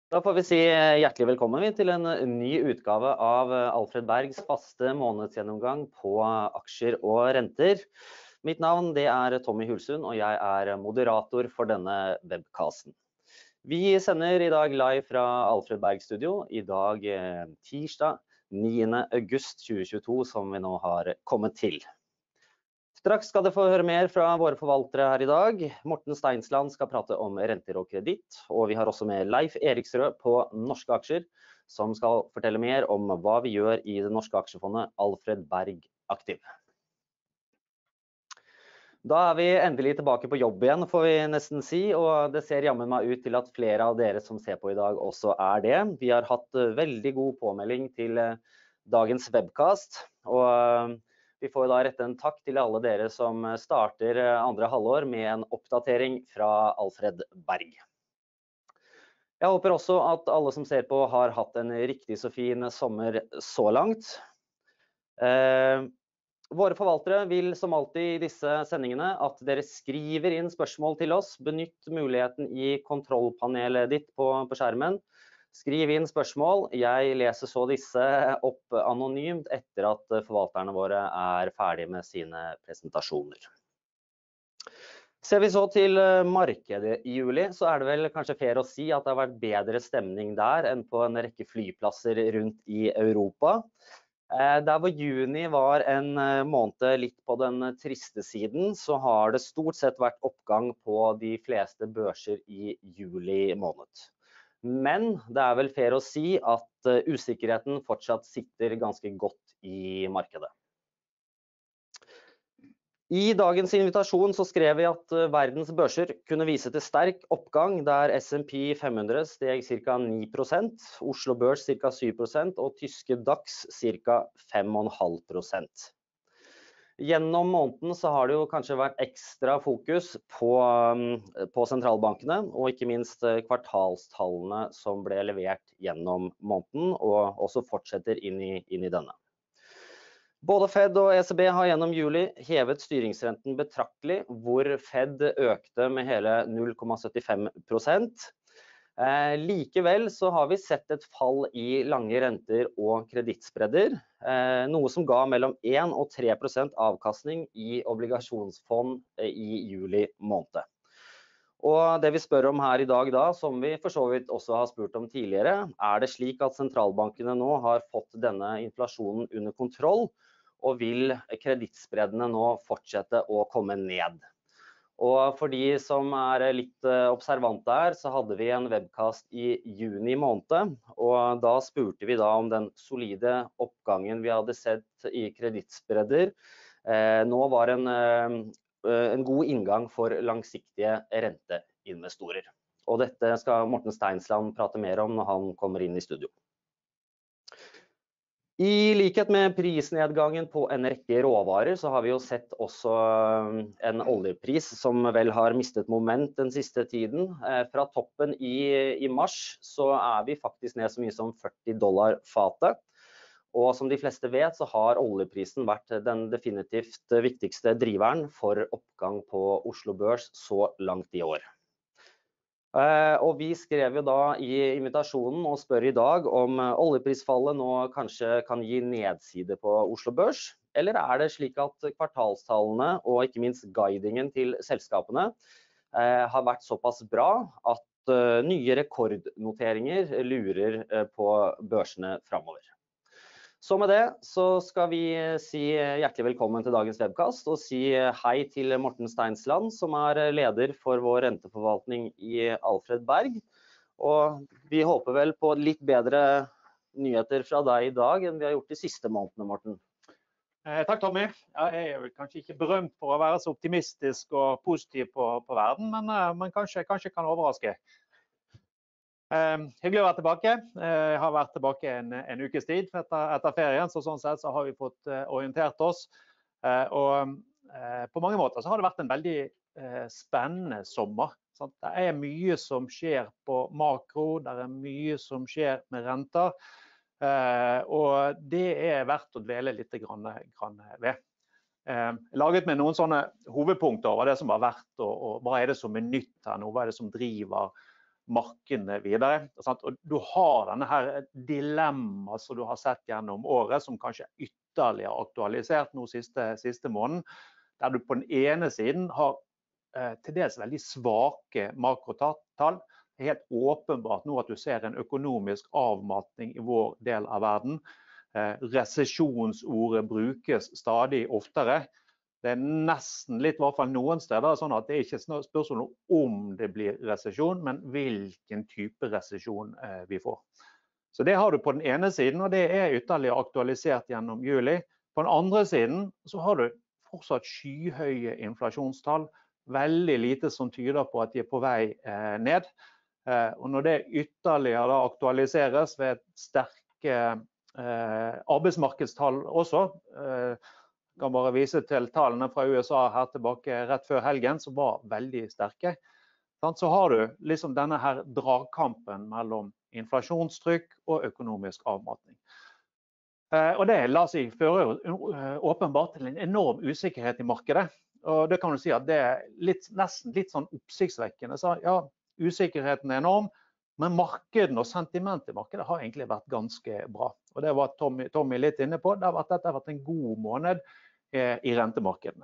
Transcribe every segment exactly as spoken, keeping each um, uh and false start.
Da får vi si hjertelig velkommen til en ny utgave av Alfred Bergs faste månedsgjennomgang på aksjer og renter. Mitt navn det er Tommy Hulsund, og jeg er moderator for denne webcasten. Vi sender i dag live fra Alfred Berg Studio, i dag tirsdag niende august tjue tjueto, som vi nå har kommet til. Straks skal du få høre mer fra våre forvaltere her i dag. Morten Steinsland skal prate om renter og kreditt, og vi har også med Leif Eriksrød på norske aksjer, som skal fortelle mer om hva vi gjør i det norske aksjefondet Alfred Berg Aktiv. Da er vi endelig tilbake på jobb igjen, får vi nesten si, og det ser jammen meg ut til at flere av dere som ser på i dag også er det. Vi har hatt veldig god påmelding til dagens webcast, og vi får da rette en takk til alle dere som starter andre halvår med en oppdatering fra Alfred Berg. Jeg håper også at alle som ser på har hatt en riktig så fin sommer så langt. Eh, våre forvaltere vil som alltid i disse sendingene at dere skriver inn spørsmål til oss. Benytt muligheten i kontrollpanelet ditt på, på skjermen. Skriv inn spørsmål. Jeg leser så disse opp anonymt etter at forvalterne våre er ferdige med sine presentasjoner. Ser vi så til markedet i juli, så er det vel kanskje fair å si at det har vært bedre stemning der enn på en rekke flyplasser rundt i Europa. Der hvor juni var en måned litt på den triste siden, så har det stort sett vært oppgang på de fleste børser i juli måned. Men det er vel fair å si at usikkerheten fortsatt sitter ganske godt i markedet. I dagens invitasjon så skrev vi at verdens børser kunne vise til sterk oppgang der S and P fem hundre steg ca. ni prosent, Oslo Børs ca. syv prosent og tyske DAX ca. fem komma fem prosent. Gjennom måneden så har det jo kanskje vært ekstra fokus på, på sentralbankene, og ikke minst kvartalstallene som ble levert gjennom måneden, og også fortsetter inn i, inn i denne. Både Fed og E C B har gjennom juli hevet styringsrenten betraktelig, hvor Fed økte med hele null komma syttifem prosent. Eh, likevel så har vi sett et fall i lange renter og kredittspredder, eh, noe som ga mellom en og tre prosent avkastning i obligasjonsfond i juli måned. Og det vi spør om her i dag da, som vi for så vidt også har spurt om tidligere, er det slik at sentralbankene nå har fått denne inflasjonen under kontroll, og vil kredittspreddene nå fortsette å komme ned? Og for de som er litt observante her, så hadde vi en webcast i juni måned, og da spurte vi da om den solide oppgangen vi hadde sett i kredittspredder. Eh, nå var en, en god inngang for langsiktige renteinvestorer. Og dette skal Morten Steinsland prate mer om når han kommer inn i studio. I likhet med prisnedgangen på en rekke råvarer, så har vi jo sett også en oljepris som vel har mistet moment den siste tiden. Fra toppen i, i mars så er vi faktisk ned så mye som førti dollar fatet. Og som de fleste vet så har oljeprisen vært den definitivt viktigste driveren for oppgang på Oslo Børs så langt i år. Uh, og vi skrev jo da i invitasjonen og spør i dag om oljeprisfallet nå kanskje kan gi nedside på Oslo Børs, eller er det slik at kvartalstallene og ikke minst guidingen til selskapene uh, har vært såpass bra at uh, nye rekordnoteringer lurer uh, på børsene fremover. Så med det så skal vi si hjertelig velkommen til dagens webcast og si hei til Morten Steinsland, som er leder for vår renteforvaltning i Alfred Berg. Og vi håper vel på litt bedre nyheter fra deg i dag enn vi har gjort de siste månedene, Morten. Eh, takk, Tommy. Ja, jeg er vel kanskje ikke berømt for å være så optimistisk og positiv på, på verden, men, men kanskje, kanskje kan overraske. Uh, hyggelig å være tilbake. Uh, jeg har vært tilbake en, en ukes tid etter, etter ferien, så sånn sett så har vi fått uh, orientert oss. Uh, og uh, på mange måter så har det vært en veldig uh, spennende sommer. Sant? Det er mye som skjer på makro, det er mye som skjer med renter, uh, og det er verdt å dvele litt grann, grann ved. Uh, laget med noen sånne hovedpunkter over det som har vært, og, og hva er det som er nytt her nå, hva er det som driver markedene videre. Sant? Og du har denne her dilemma som du har sett gjennom året, som kanskje er ytterligere aktualisert nå siste, siste måneden, der du på den ene siden har eh, til dels veldig svake makrotall. Det er helt åpenbart nå at du ser en økonomisk avmatning i vår del av verden. Eh, resesjonsordet brukes stadig oftere. Det er nesten litt, i hvert fall noen steder, sånn at det er ikke spørsmål om det blir resesjon, men hvilken type resesjon eh, vi får. Så det har du på den ene siden, og det er ytterligere aktualisert gjennom juli. På den andre siden så har du fortsatt skyhøye inflasjonstall, veldig lite som tyder på at de er på vei eh, ned. Eh, og når det ytterligere aktualiseres ved sterke eh, arbeidsmarkedstall også, eh, kan bare vise til tallene fra U S A her tilbake rett før helgen, som var veldig sterke. Så har du liksom denne her dragkampen mellom inflasjonstrykk og økonomisk avmatning. Og det la seg føre åpenbart til en enorm usikkerhet i markedet. Og det kan du si at det er litt, nesten litt sånn oppsiktsvekkende. Så ja, usikkerheten er enorm, men markedet og sentimentet i markedet har egentlig vært ganske bra. Og det var Tommy, Tommy litt inne på. Det har vært, dette har vært en god måned i rentemarkedene.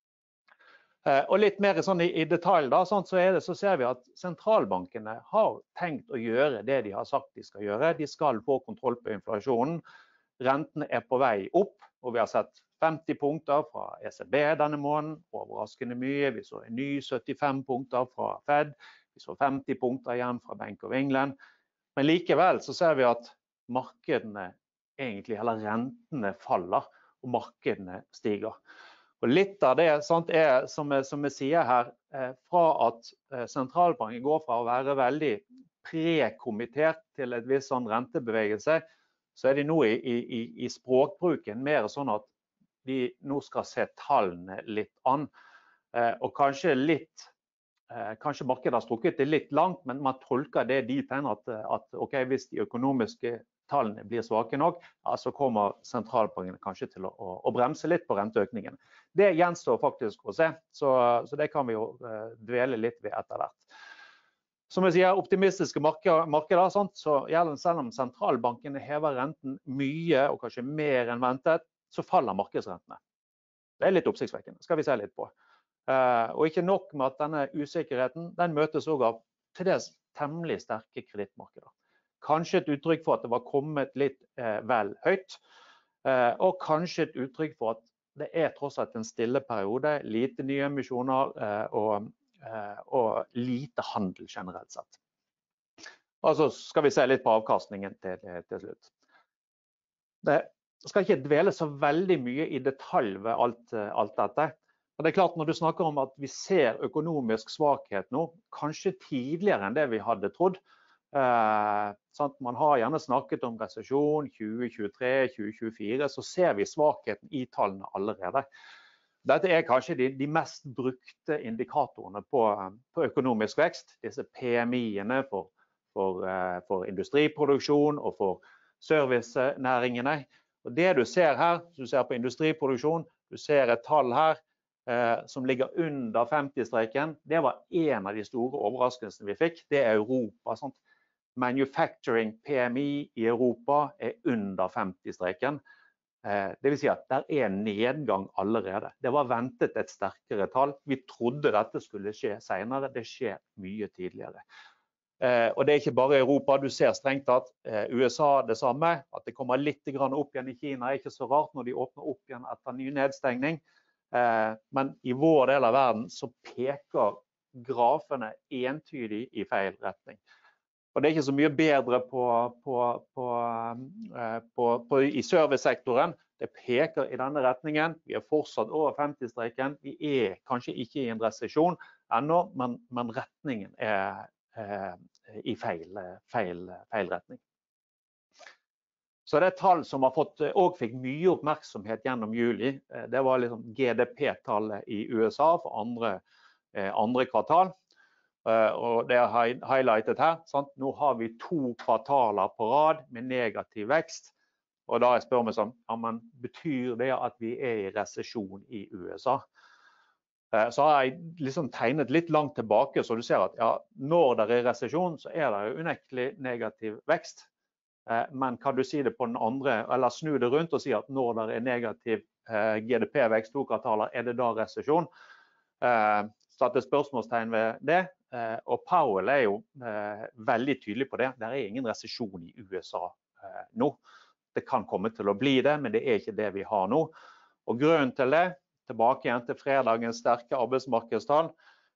Og litt mer sånn i, i detalj da, sånn, så, er det, så ser vi at sentralbankene har tenkt å gjøre det de har sagt de skal gjøre. De skal få kontroll på inflasjonen. Rentene er på vei opp, og vi har sett femti punkter fra E C B denne måneden, overraskende mye. Vi så en ny syttifem punkter fra Fed, vi så femti punkter igjen fra Bank of England. Men likevel så ser vi at markedene egentlig, eller rentene faller, og markedene stiger. Og litt av det sant, er, som jeg, som jeg sier her, eh, fra at eh, sentralbanken går fra å være veldig prekommittert til et visst sånn rentebevegelse, så er de nå i, i, i språkbruken mer sånn at de nå skal se tallene litt an. Eh, og kanskje litt, eh, kanskje markedet har strukket det litt langt, men man tolker det dit hen at, at ok, hvis de økonomiske tallene blir svake nok, ja, så kommer sentralbanken kanskje til å, å, å bremse litt på renteøkningen. Det gjenstår faktisk å se, så, så det kan vi jo uh, dvele litt ved etter hvert. Som jeg sier, optimistiske markeder, markeder sant? Så gjelder selv om sentralbankene hever renten mye, og kanskje mer enn ventet, så faller markedsrentene. Det er litt oppsiktsvekkende, skal vi se litt på. Uh, og ikke nok med at denne usikkerheten, den møtes også av til dels temmelig sterke kredittmarkeder. Kanskje et uttrykk for at det var kommet litt eh, vel høyt, eh, og kanskje et uttrykk for at det er tross alt en stille periode, lite nye emisjoner eh, og, eh, og lite handel generelt sett. Og så skal vi se litt på avkastningen til, til slutt. Det skal ikke dvele så veldig mye i detalj ved alt, alt dette. Men det er klart når du snakker om at vi ser økonomisk svakhet nå, kanskje tidligere enn det vi hadde trodd. Eh, sant? Man har gjerne snakket om resesjon tjue tjuetre tjue tjuefire, så ser vi svakheten i tallene allerede. Dette er kanskje de, de mest brukte indikatorene på, på økonomisk vekst, disse P M I-ene for, for, eh, for industriproduksjon og for servicenæringene. Og det du ser her, du ser på industriproduksjon, du ser et tall her eh, som ligger under femti-streken. Det var en av de store overraskelsene vi fikk, det er Europa. Sant? Manufacturing P M I i Europa er under femti-streken. Eh, det vil si at det er en nedgang allerede. Det var ventet et sterkere tall. Vi trodde dette skulle skje senere. Det skjer mye tidligere. Eh, og det er ikke bare Europa. Du ser strengt tatt eh, U S A det samme. At det kommer litt opp igjen i Kina er ikke så rart når de åpner opp igjen etter ny nedstengning. Eh, men i vår del av verden så peker grafene entydig i feil retning. Og det er ikke så mye bedre på, på, på, på, på, i servicesektoren. Det peker i denne retningen. Vi er fortsatt over femti-streken. Vi er kanskje ikke i en resesjon ennå, men, men retningen er, er i feil, feil, feil retning. Så det er tall som har fått, og fikk mye oppmerksomhet gjennom juli. Det var liksom G D P-tallet i U S A for andre, andre kvartal. Uh, og det er highlightet her. Sant? Nå har vi to kvartaler på rad med negativ vekst. Og da spør vi sånn, ja, men betyr det at vi er i resesjon i U S A? Så har jeg liksom tegnet litt langt tilbake, så du ser at ja, når det er resesjon, så er det jo unektelig negativ vekst. Men kan du si det på den andre, eller snu det rundt og si at når det er negativ G D P-vekst to kvartaler, er det da resesjon? Satt et spørsmålstegn ved det, og Powell er jo veldig tydelig på det. Det er ingen resesjon i U S A nå. Det kan komme til å bli det, men det er ikke det vi har nå. Og grunnen til det, tilbake igjen til fredagens sterke arbeidsmarkedstall,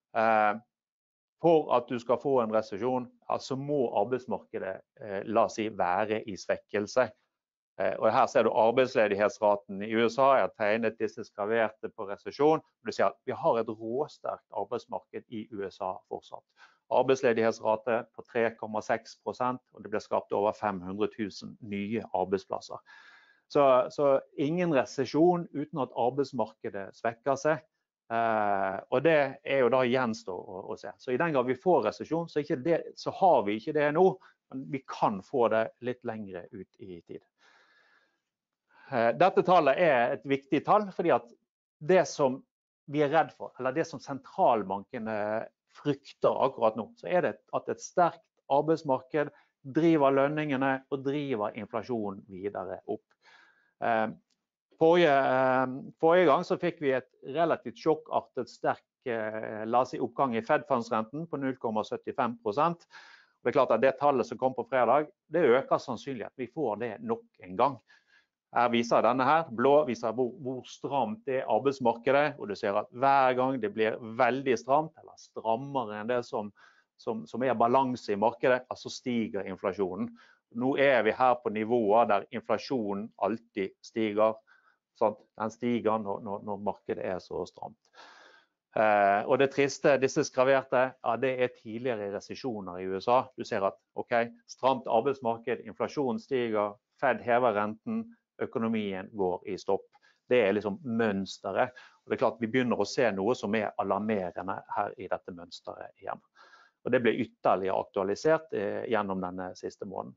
for at du skal få en resesjon, så må arbeidsmarkedet, la oss si, være i svekkelse. Og her ser du arbeidsledighetsraten i U S A, jeg har tegnet disse skraverte på resesjon. Du ser at vi har et råsterkt arbeidsmarked i U S A fortsatt. Arbeidsledighetsrate på tre komma seks prosent, og det blir skapt over fem hundre tusen nye arbeidsplasser. Så, så ingen resesjon uten at arbeidsmarkedet svekker seg. Eh, og det er jo da gjenstå å, å se. Så i den grad vi får resesjon, så, ikke det, så har vi ikke det nå. Men vi kan få det litt lengre ut i tid. Eh, dette tallet er et viktig tall, fordi at det som vi er redd for, eller det som sentralbankene frykter akkurat nå, så er det at et sterkt arbeidsmarked driver lønningene og driver inflasjonen videre opp. Forrige, forrige gang så fikk vi et relativt sjokkartet sterk la oss si, oppgang i Fed-fundsrenten på null komma syttifem prosent. Det er klart at det tallet som kom på fredag, det øker sannsynlig at vi får det nok en gang. Her viser denne her, blå viser hvor, hvor stramt det er arbeidsmarkedet, og du ser at hver gang det blir veldig stramt, eller strammere enn det som, som, som er balanse i markedet, så stiger inflasjonen. Nå er vi her på nivåer der inflasjonen alltid stiger. Sant? Den stiger når, når, når markedet er så stramt. Eh, og det triste, disse skraverte, ja, det er tidligere resesjoner i U S A. Du ser at, ok, stramt arbeidsmarked, inflasjonen stiger, Fed hever renten, økonomien går i stopp. Det er liksom mønsteret. Og det er klart vi begynner å se noe som er alarmerende her i dette mønsteret igjen. Og det ble ytterligere aktualisert eh, gjennom denne siste måneden.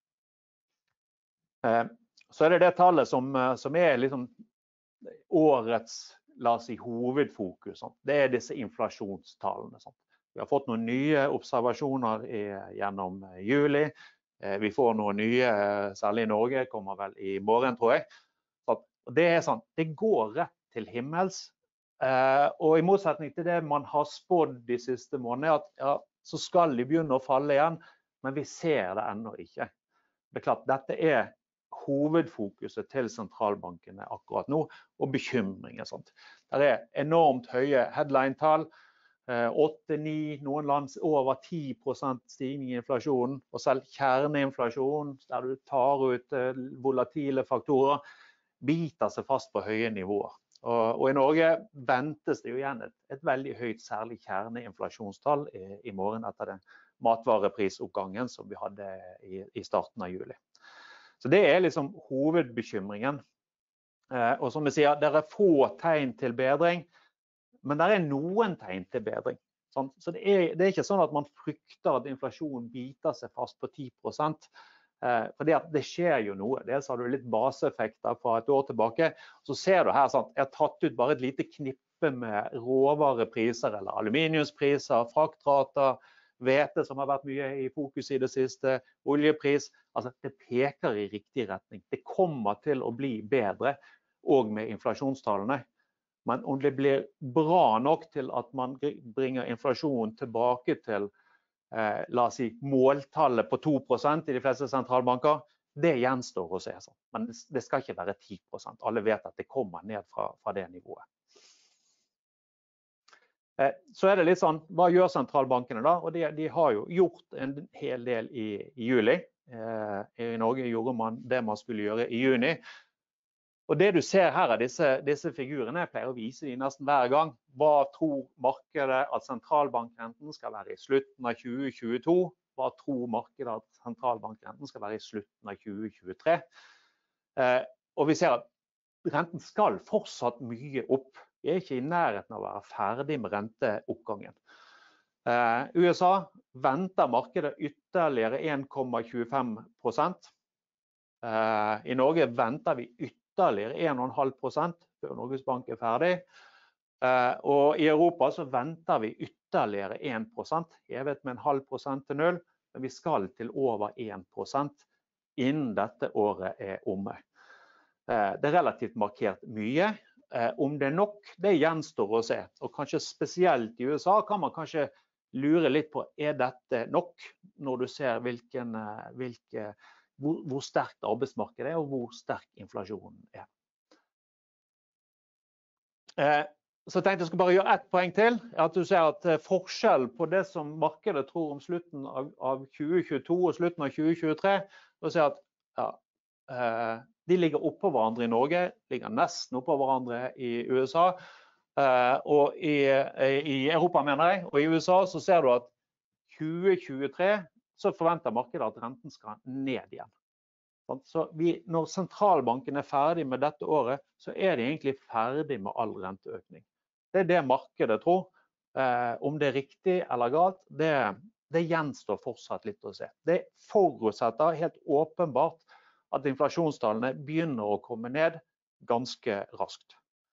Så er det det tallet som, som er liksom årets, la oss si, hovedfokus. Sant? Det er disse inflasjonstallene. Sant? Vi har fått noen nye observasjoner i, gjennom juli. Vi får noen nye, særlig i Norge, kommer vel i morgen, tror jeg. Så det er sånn, det går rett til himmels. Og i motsetning til det man har spådd de siste månedene, at ja, så skal de begynne å falle igjen, men vi ser det ennå ikke. Det er klart, dette er hovedfokuset til sentralbankene akkurat nå, og bekymringer. Sant? Det er enormt høye headline-tall, åtte, ni, noen land over ti prosent stigning i inflasjonen, og selv kjerneinflasjon, der du tar ut volatile faktorer, biter seg fast på høye nivåer. Og, og i Norge ventes det jo igjen et, et veldig høyt, særlig kjerneinflasjonstall i, i morgen etter den matvareprisoppgangen som vi hadde i, i starten av juli. Så det er liksom hovedbekymringen. Eh, og som jeg sier, det er få tegn til bedring, men det er noen tegn til bedring. Sånn? Så det er, det er ikke sånn at man frykter at inflasjonen biter seg fast på ti prosent. Eh, for det, det skjer jo noe. Dels har du litt baseeffekter fra et år tilbake. Så ser du her, sånn, jeg har tatt ut bare et lite knippe med råvarepriser, eller aluminiumspriser, fraktrater, hvete som har vært mye i fokus i det siste, oljepris. Altså, det peker i riktig retning. Det kommer til å bli bedre, og med inflasjonstallene. Men om det blir bra nok til at man bringer inflasjonen tilbake til, eh, la oss si, måltallet på to prosent i de fleste sentralbanker, det gjenstår å se. Men det skal ikke være ti prosent. Alle vet at det kommer ned fra, fra det nivået. Så er det litt sånn, hva gjør sentralbankene da? Og de, de har jo gjort en hel del i, i juli. Eh, I Norge gjorde man det man skulle gjøre i juni. Og det du ser her av disse, disse figurene, jeg pleier å vise de nesten hver gang. Hva tror markedet at sentralbankrenten skal være i slutten av tjue tjueto? Hva tror markedet at sentralbankrenten skal være i slutten av tjue tjuetre? Eh, og vi ser at renten skal fortsatt mye opp. Vi er ikke i nærheten av å være ferdig med renteoppgangen. Eh, U S A venter markedet ytterligere en komma tjuefem prosent. Eh, I Norge venter vi ytterligere en komma fem prosent før Norges Bank er ferdig. Eh, og i Europa så venter vi ytterligere en prosent, hevet med en halv prosent til null, men vi skal til over en prosent innen dette året er omme. Eh, det er relativt markert mye. Eh, om det er nok, det gjenstår å se. Og kanskje spesielt i U S A kan man kanskje lure litt på, er dette nok når du ser hvilken, hvilke, hvor, hvor sterkt arbeidsmarkedet er og hvor sterk inflasjonen er. Eh, så tenkte jeg skulle bare gjøre ett poeng til, at du ser at forskjell på det som markedet tror om slutten av, av tjue tjueto og slutten av tjue tjuetre, du ser at ja, eh, de ligger oppå hverandre i Norge, ligger nesten oppå hverandre i U S A, eh, og i, i Europa mener jeg, og i U S A så ser du at tjue tjuetre så forventer markedet at renten skal ned igjen. Så vi, når sentralbanken er ferdig med dette året, så er de egentlig ferdig med all renteøkning. Det er det markedet tror. Eh, om det er riktig eller galt, det, det gjenstår fortsatt litt å se. Det forutsetter helt åpenbart at inflasjonstallene begynner å komme ned ganske raskt.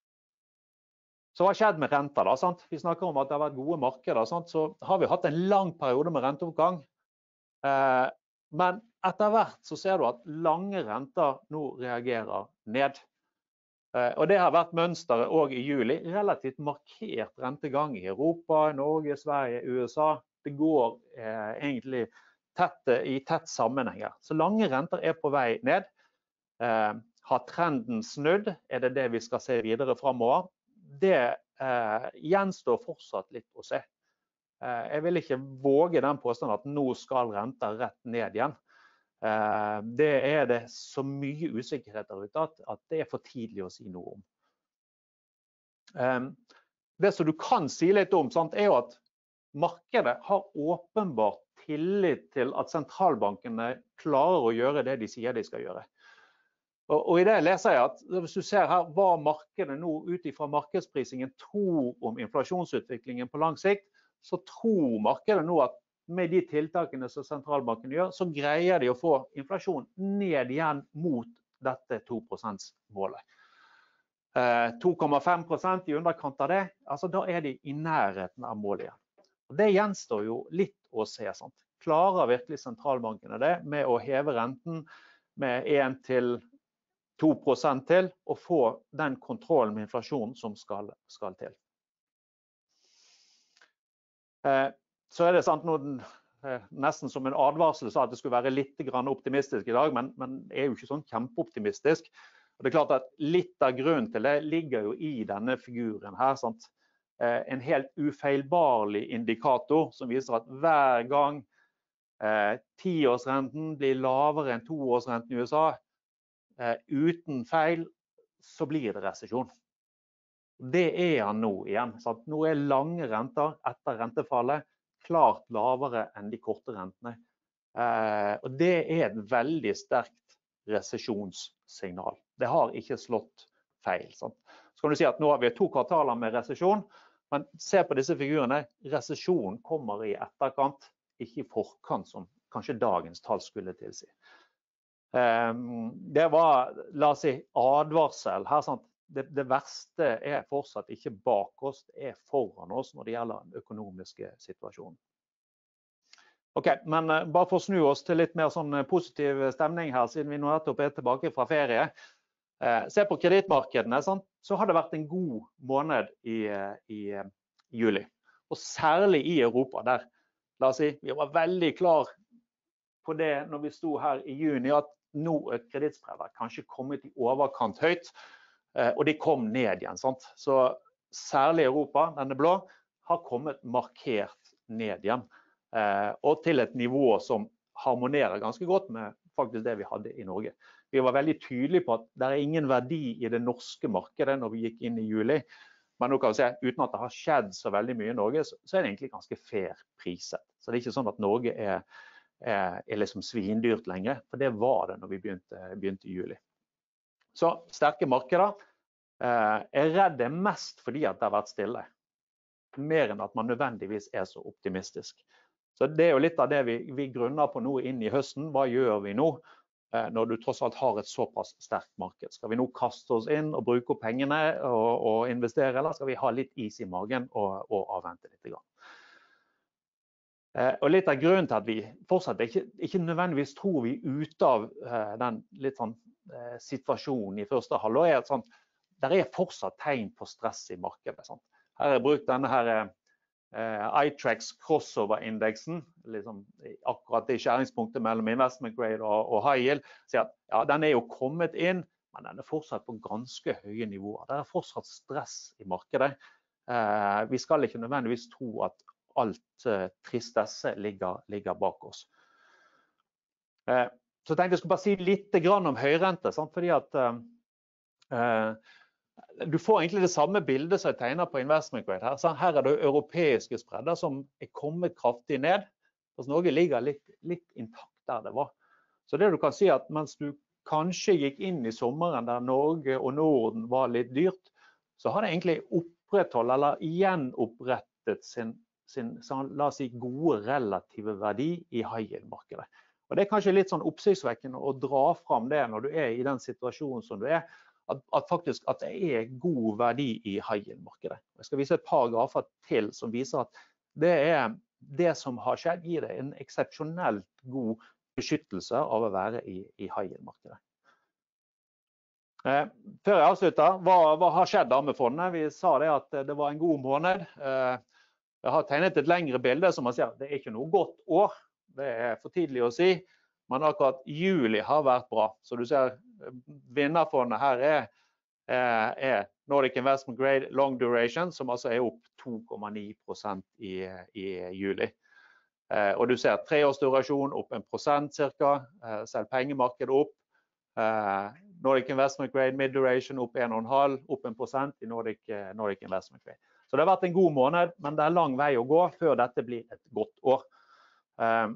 Så hva har skjedd med renter da? Sant? Vi snakker om at det har vært gode markeder, sant? Så har vi hatt en lang periode med renteoppgang. Eh, men etter hvert så ser du at lange renter nå reagerer ned. Eh, og det har vært mønsteret også i juli. Relativt markert rentegang i Europa, Norge, Sverige, U S A. Det går eh, egentlig tett, i tett sammenhenger. Så lange renter er på vei ned. Eh, har trenden snudd? Er det det vi skal se videre fremover? Det eh, gjenstår fortsatt litt å se. Eh, jeg vil ikke våge den påstanden at nå skal renter rett ned igjen. Eh, det er det så mye usikkerheter ut at, at det er for tidlig å si noe om. Eh, det som du kan si litt om, sant, er jo at markedet har åpenbart tillit til at sentralbankene klarer å gjøre det de sier de skal gjøre. Og, og i det leser jeg at hvis du ser her hva markedet nå ut ifra markedsprisingen tror om inflasjonsutviklingen på lang sikt, så tror markedet nå at med de tiltakene som sentralbanken gjør, så greier de å få inflasjon ned igjen mot dette to prosent-målet. Eh, to komma fem prosent i underkant av det, altså da er de i nærheten av målet igjen. Og det gjenstår jo litt å se. Sant? Klarer virkelig sentralbankene det med å heve renten med en til to prosent til og få den kontrollen med inflasjonen som skal, skal til. Eh, så er det sant, noe, eh, nesten som en advarsel sa at det skulle være litt grann optimistisk i dag, men, men er jo ikke sånn kjempeoptimistisk. Og det er klart at litt av grunnen til det ligger jo i denne figuren her. Sant? Eh, en helt ufeilbarlig indikator som viser at hver gang eh, tiårsrenten blir lavere enn toårsrenten i U S A, eh, uten feil, så blir det resesjon. Det er han nå igjen. Sant? Nå er lange renter etter rentefallet klart lavere enn de korte rentene. Eh, og det er et veldig sterkt resesjonssignal. Det har ikke slått feil. Sant? Så kan du si at nå har vi to kvartaler med resesjon, men se på disse figurene. Resesjon kommer i etterkant, ikke i forkant som kanskje dagens tall skulle tilsi. Eh, det var, la oss si, advarsel her. Sant? Det, det verste er fortsatt ikke bak oss, det er foran oss når det gjelder den økonomiske situasjonen. Ok, men uh, bare for å snu oss til litt mer sånn positiv stemning her, siden vi nå nettopp er tilbake fra ferie. Uh, se på kredittmarkedene, sant? Så har det vært en god måned i, uh, i uh, juli. Og særlig i Europa, der, la oss si, vi var veldig klar på det når vi sto her i juni, at nå er kredittspredet kanskje kommet i overkant høyt, og de kom ned igjen. Sant? Så særlig Europa, denne blå, har kommet markert ned igjen. Eh, og til et nivå som harmonerer ganske godt med faktisk det vi hadde i Norge. Vi var veldig tydelige på at det er ingen verdi i det norske markedet når vi gikk inn i juli. Men nå kan vi se, uten at det har skjedd så veldig mye i Norge, så, så er det egentlig ganske fair priset. Så det er ikke sånn at Norge er, er, er liksom svindyrt lenger, for det var det når vi begynte, begynte i juli. Så sterke markeder. Eh, jeg er redd det mest fordi at det har vært stille. Mer enn at man nødvendigvis er så optimistisk. Så det er jo litt av det vi, vi grunner på nå inn i høsten. Hva gjør vi nå? når du tross alt har et såpass sterkt marked. Skal vi nå kaste oss inn og bruke opp pengene og, og investere, eller skal vi ha litt is i magen og, og avvente litt grann? Og litt av grunnen til at vi fortsatt ikke, ikke nødvendigvis tror vi ut av den litt sånn situasjonen i første halvår, er at sånn, der er fortsatt tegn på stress i markedet. Sant? Her har jeg brukt denne her Uh, iTraxx crossover-indeksen, liksom, akkurat det skjæringspunktet mellom investment grade og, og high yield, så at, ja, den er jo kommet inn, men den er fortsatt på ganske høye nivåer. Det er fortsatt stress i markedet. Uh, vi skal ikke nødvendigvis tro at alt uh, tristesse ligger, ligger bak oss. Uh, så jeg tenkte jeg skulle bare si litt grann om høyrente, sant? Fordi at uh, uh, du får egentlig det samme bildet som jeg tegner på investment grade her. Så her er det europeiske spredder som er kommet kraftig ned. Altså Norge ligger litt, litt intakt der det var. Så det du kan si at mens du kanskje gikk inn i sommeren der Norge og Norden var litt dyrt, så har det egentlig opprettholdt eller gjenopprettet sin, sin la oss si, gode relative verdi i high yield-markedet. Og det er kanskje litt sånn oppsiktsvekkende å dra fram det når du er i den situasjonen som du er, At, at faktisk at det er god verdi i high yield-markedet. Jeg skal vise et par grafer til som viser at det, er, det som har skjedd gir det en eksepsjonelt god beskyttelse av å være i, i high yield-markedet. Eh, før jeg avslutter, hva, hva har skjedd da med fondet? Vi sa det at det var en god måned. Eh, jeg har tegnet et lengre bilde som man sier, det er ikke noe godt år. Det er for tidlig å si. Men akkurat juli har vært bra. Så du ser vinnerfondet her er, er Nordic Investment Grade Long Duration, som altså er opp to komma ni prosent i, i juli. Eh, og du ser treårsdurasjon opp en prosent cirka, eh, selv pengemarkedet opp. Eh, Nordic Investment Grade Mid Duration opp en komma fem, opp en prosent i Nordic, eh, Nordic Investment Grade. Så det har vært en god måned, men det er lang vei å gå før dette blir et godt år. Eh,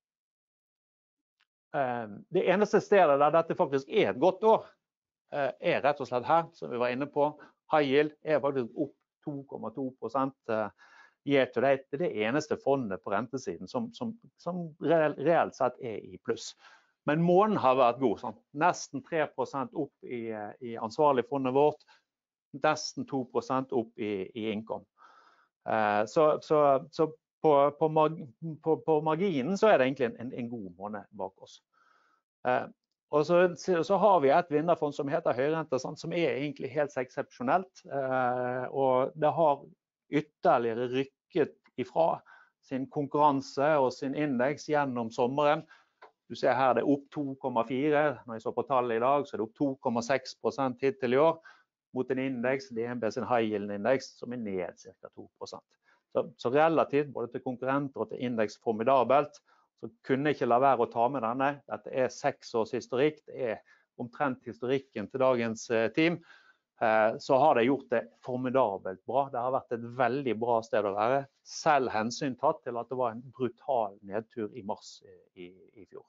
Det eneste stedet der dette faktisk er et godt år, er rett og slett her, som vi var inne på. High yield er faktisk opp to komma to prosent year to date. Det er det eneste fondet på rentesiden som, som, som reelt sett er i pluss. Men måneden har vært god. Sånn. Nesten tre prosent opp i, i ansvarlig fondet vårt. Nesten to prosent opp i, i income. Så, så, så På, på, på, på marginen så er det egentlig en, en god måned bak oss. Eh, og så, så har vi et vinnerfond som heter høyrente, sånn, som er egentlig helt eksepsjonelt. Eh, og det har ytterligere rykket ifra sin konkurranse og sin indeks gjennom sommeren. Du ser her det er opp to komma fire, når jeg så på tallet i dag så er det opp to komma seks prosent hittil i år, mot en indeks, D N B sin high yield indeks, som er ned ca. to prosent. Så, så relativt, både til konkurrenter og til indeks formidabelt, så kunne jeg ikke la være å ta med denne. Dette er seks års historikk, det er omtrent historikken til dagens eh, team. Eh, så har det gjort det formidabelt bra. Det har vært et veldig bra sted å være, selv hensyn tatt til at det var en brutal nedtur i mars i, i fjor.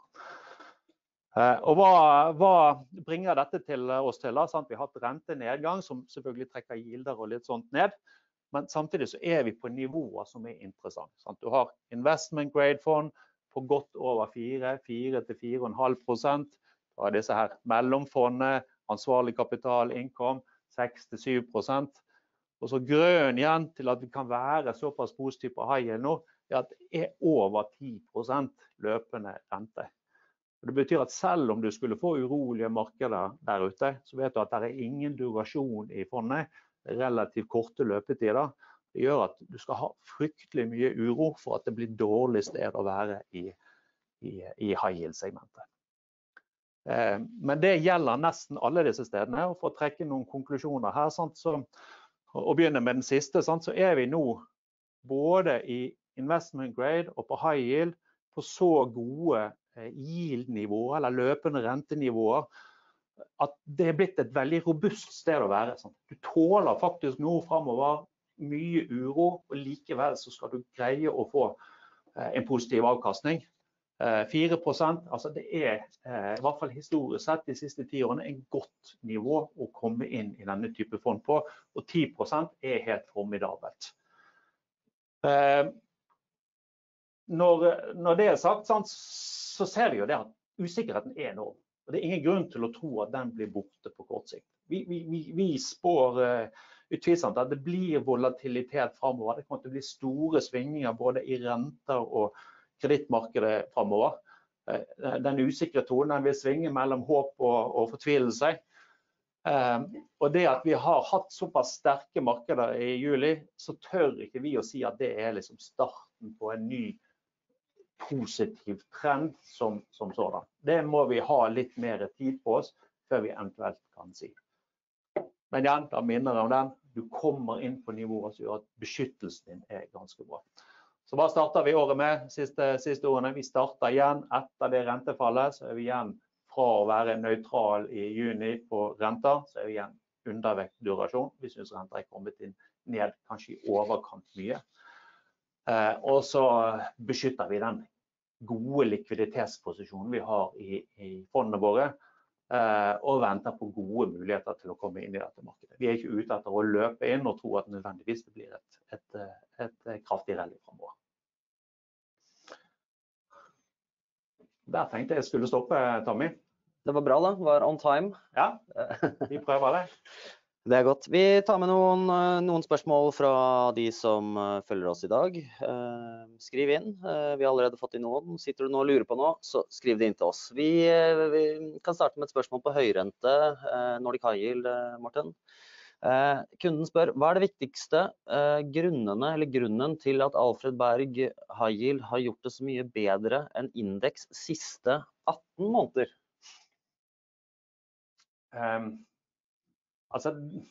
Eh, og hva, hva bringer dette til oss til? Da? Vi har hatt rentenedgang, som selvfølgelig trekker gilder og litt sånt ned. Men samtidig så er vi på nivåer som er interessant. Sant? Du har investment grade fond på godt over fire, fire til fire komma fem prosent. Du har disse her mellomfondene, ansvarlig kapital, income, seks til syv prosent. Og så grønn igjen til at vi kan være såpass positiv på high yield nå, er at det er over ti prosent løpende rente. Og det betyr at selv om du skulle få urolige markeder der ute, så vet du at det er ingen durasjon i fondet, relativt korte løpetider. Det gjør at du skal ha fryktelig mye uro for at det blir dårlig sted å være i, i, i high yield-segmentet. Eh, men det gjelder nesten alle disse stedene, og for å trekke noen konklusjoner her, sant, så, og begynne med den siste, sant, så er vi nå både i investment grade og på high yield på så gode eh, yield-nivåer, eller løpende rentenivåer, at det er blitt et veldig robust sted å være. Sånn. Du tåler faktisk noe fremover, mye uro, og likevel så skal du greie å få eh, en positiv avkastning. Eh, fire prosent, altså det er eh, i hvert fall historisk sett de siste ti årene en godt nivå å komme inn i denne type fond på, og ti prosent er helt formidabelt. Eh, når, når det er sagt, sant, så ser vi jo det at usikkerheten er enorm. Og det er ingen grunn til å tro at den blir borte på kort sikt. Vi, vi, vi, vi spår uh, utvilsomt at det blir volatilitet fremover. Det kommer til å bli store svingninger både i renter og kredittmarkedet fremover. Uh, den usikre tonen den vil svinge mellom håp og, og fortvilelse. Uh, og det at vi har hatt såpass sterke markeder i juli, så tør ikke vi å si at det er liksom starten på en ny positiv trend som, som sådan. Det må vi ha litt mer tid på oss før vi eventuelt kan si. Men igjen, da minner jeg om den. Du kommer inn på nivået som gjør at beskyttelsen din er ganske bra. Så hva starter vi året med siste, siste årene? Vi starter igjen etter det rentefallet, så er vi igjen fra å være nøytral i juni på renter, så er vi igjen undervekt durasjon. Vi synes renter er kommet inn ned kanskje i overkant mye. Eh, og så beskytter vi den gode likviditetsposisjonen vi har i, i fondene våre, eh, og venter på gode muligheter til å komme inn i dette markedet. Vi er ikke ute etter å løpe inn og tro at nødvendigvis det blir et, et, et kraftig rally fremover. Der tenkte jeg skulle stoppe, Tommy. Det var bra da, var on time. Ja, vi prøver det. Det er godt. Vi tar med noen, noen spørsmål fra de som følger oss i dag. Skriv inn. Vi har allerede fått inn noen. Sitter du nå og lurer på noe, så skriv det inn til oss. Vi, vi kan starte med et spørsmål på høyrente, Nordic High Yield, Morten. Kunden spør, hva er det viktigste grunnene, eller grunnen til at Alfred Berg High Yield har gjort det så mye bedre enn indeks siste atten måneder? Um. Altså,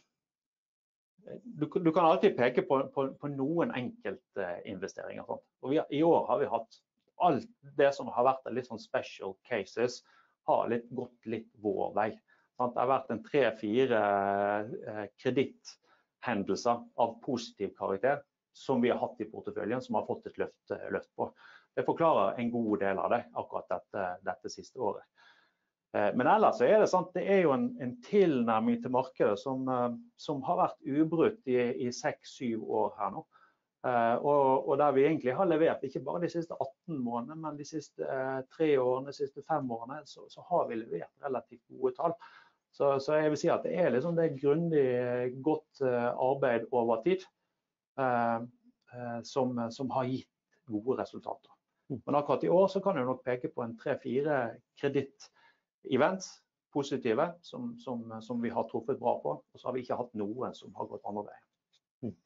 du, du kan alltid peke på, på, på noen enkelte investeringer. Sant? Og vi, i år har vi hatt alt det som har vært litt sånn special cases, har litt, gått litt vår vei. Sant? Det har vært en tre-fire eh, kreditthendelser av positiv karakter som vi har hatt i porteføljen, som har fått et løft, løft på. Det forklarer en god del av det, akkurat dette, dette siste året. Men ellers så er det sant, det er jo en, en tilnærming til markedet som, som har vært ubrutt i, i seks syv år her nå. Og, og der vi egentlig har levert, ikke bare de siste atten månedene, men de siste eh, tre årene, de siste fem årene, så, så har vi levert relativt gode tall. Så, så jeg vil si at det er liksom det grundig godt arbeid over tid eh, som, som har gitt gode resultater. Men akkurat i år så kan jeg nok peke på en tre-fire kreditt events, positive, som, som, som vi har truffet bra på, og så har vi ikke hatt noen som har gått andre veier.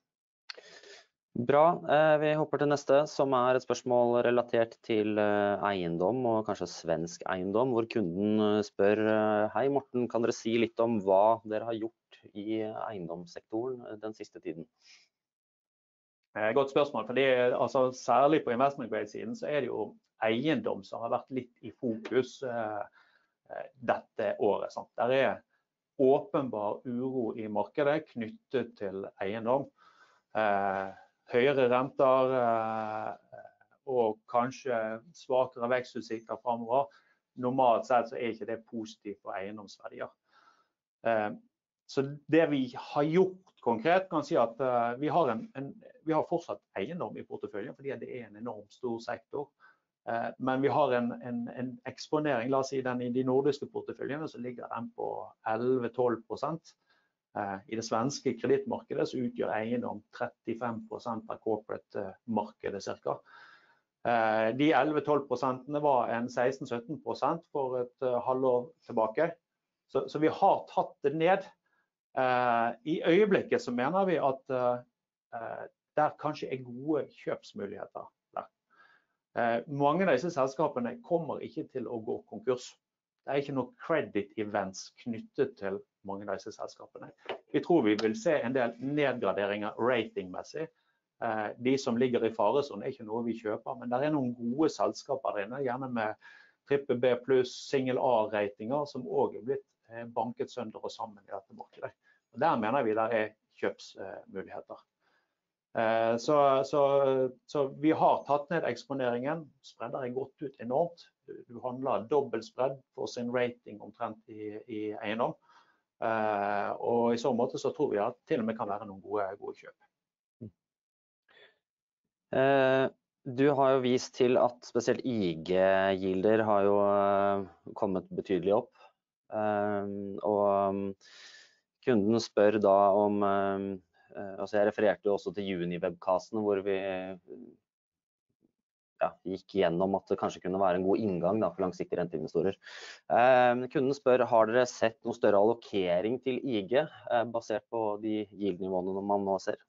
Bra, vi hopper til neste, som er et spørsmål relatert til eiendom, og kanskje svensk eiendom, hvor kunden spør, hei Morten, kan dere si litt om hva dere har gjort i eiendomssektoren den siste tiden? Godt spørsmål, fordi altså, særlig på investment grade-siden så er det jo eiendom som har vært litt i fokus dette året. Sant? Der er åpenbar uro i markedet knyttet til eiendom. Eh, høyere renter eh, og kanskje svakere vekstutsikter fremover. Normalt sett så er ikke det positivt for eiendomsverdier. Eh, så det vi har gjort konkret kan si at eh, vi, har en, en, vi har fortsatt eiendom i porteføljen fordi det er en enormt stor sektor. Men vi har en, en, en eksponering, la oss si den i de nordiske porteføljene, så ligger den på elleve til tolv prosent. I det svenske kredittmarkedet så utgjør eiendom trettifem prosent av corporate-markedet cirka. De elleve til tolv prosentene var en seksten til sytten prosent for et halvår tilbake. Så, så vi har tatt det ned. I øyeblikket så mener vi at der kanskje er gode kjøpsmuligheter. Eh, mange av disse selskapene kommer ikke til å gå konkurs. Det er ikke noe credit events knyttet til mange av disse selskapene. Vi tror vi vil se en del nedgraderinger ratingmessig. Eh, de som ligger i faresonen er ikke noe vi kjøper, men det er noen gode selskaper der inne, gjerne med triple B pluss, single A-ratinger, som også er blitt eh, banket sønder og sammen i dette markedet. Og der mener vi der er kjøpsmuligheter. Så, så, så vi har tatt ned eksponeringen. Spredder er gått ut enormt. Du, du handler dobbelt spredd for sin rating omtrent i, i eiendom. Eh, og i så måte så tror vi at til og med kan være noen gode, gode kjøp. Eh, du har jo vist til at spesielt I G-gilder har jo kommet betydelig opp. Og kunden spør da om, altså jeg refererte jo også til juni-webcasten hvor vi ja, gikk gjennom at det kanskje kunne være en god inngang da, for langsiktige renteinvestorer. Eh, kunden spør, har dere sett noe større allokering til I G, eh, basert på de yield-nivåene man nå ser?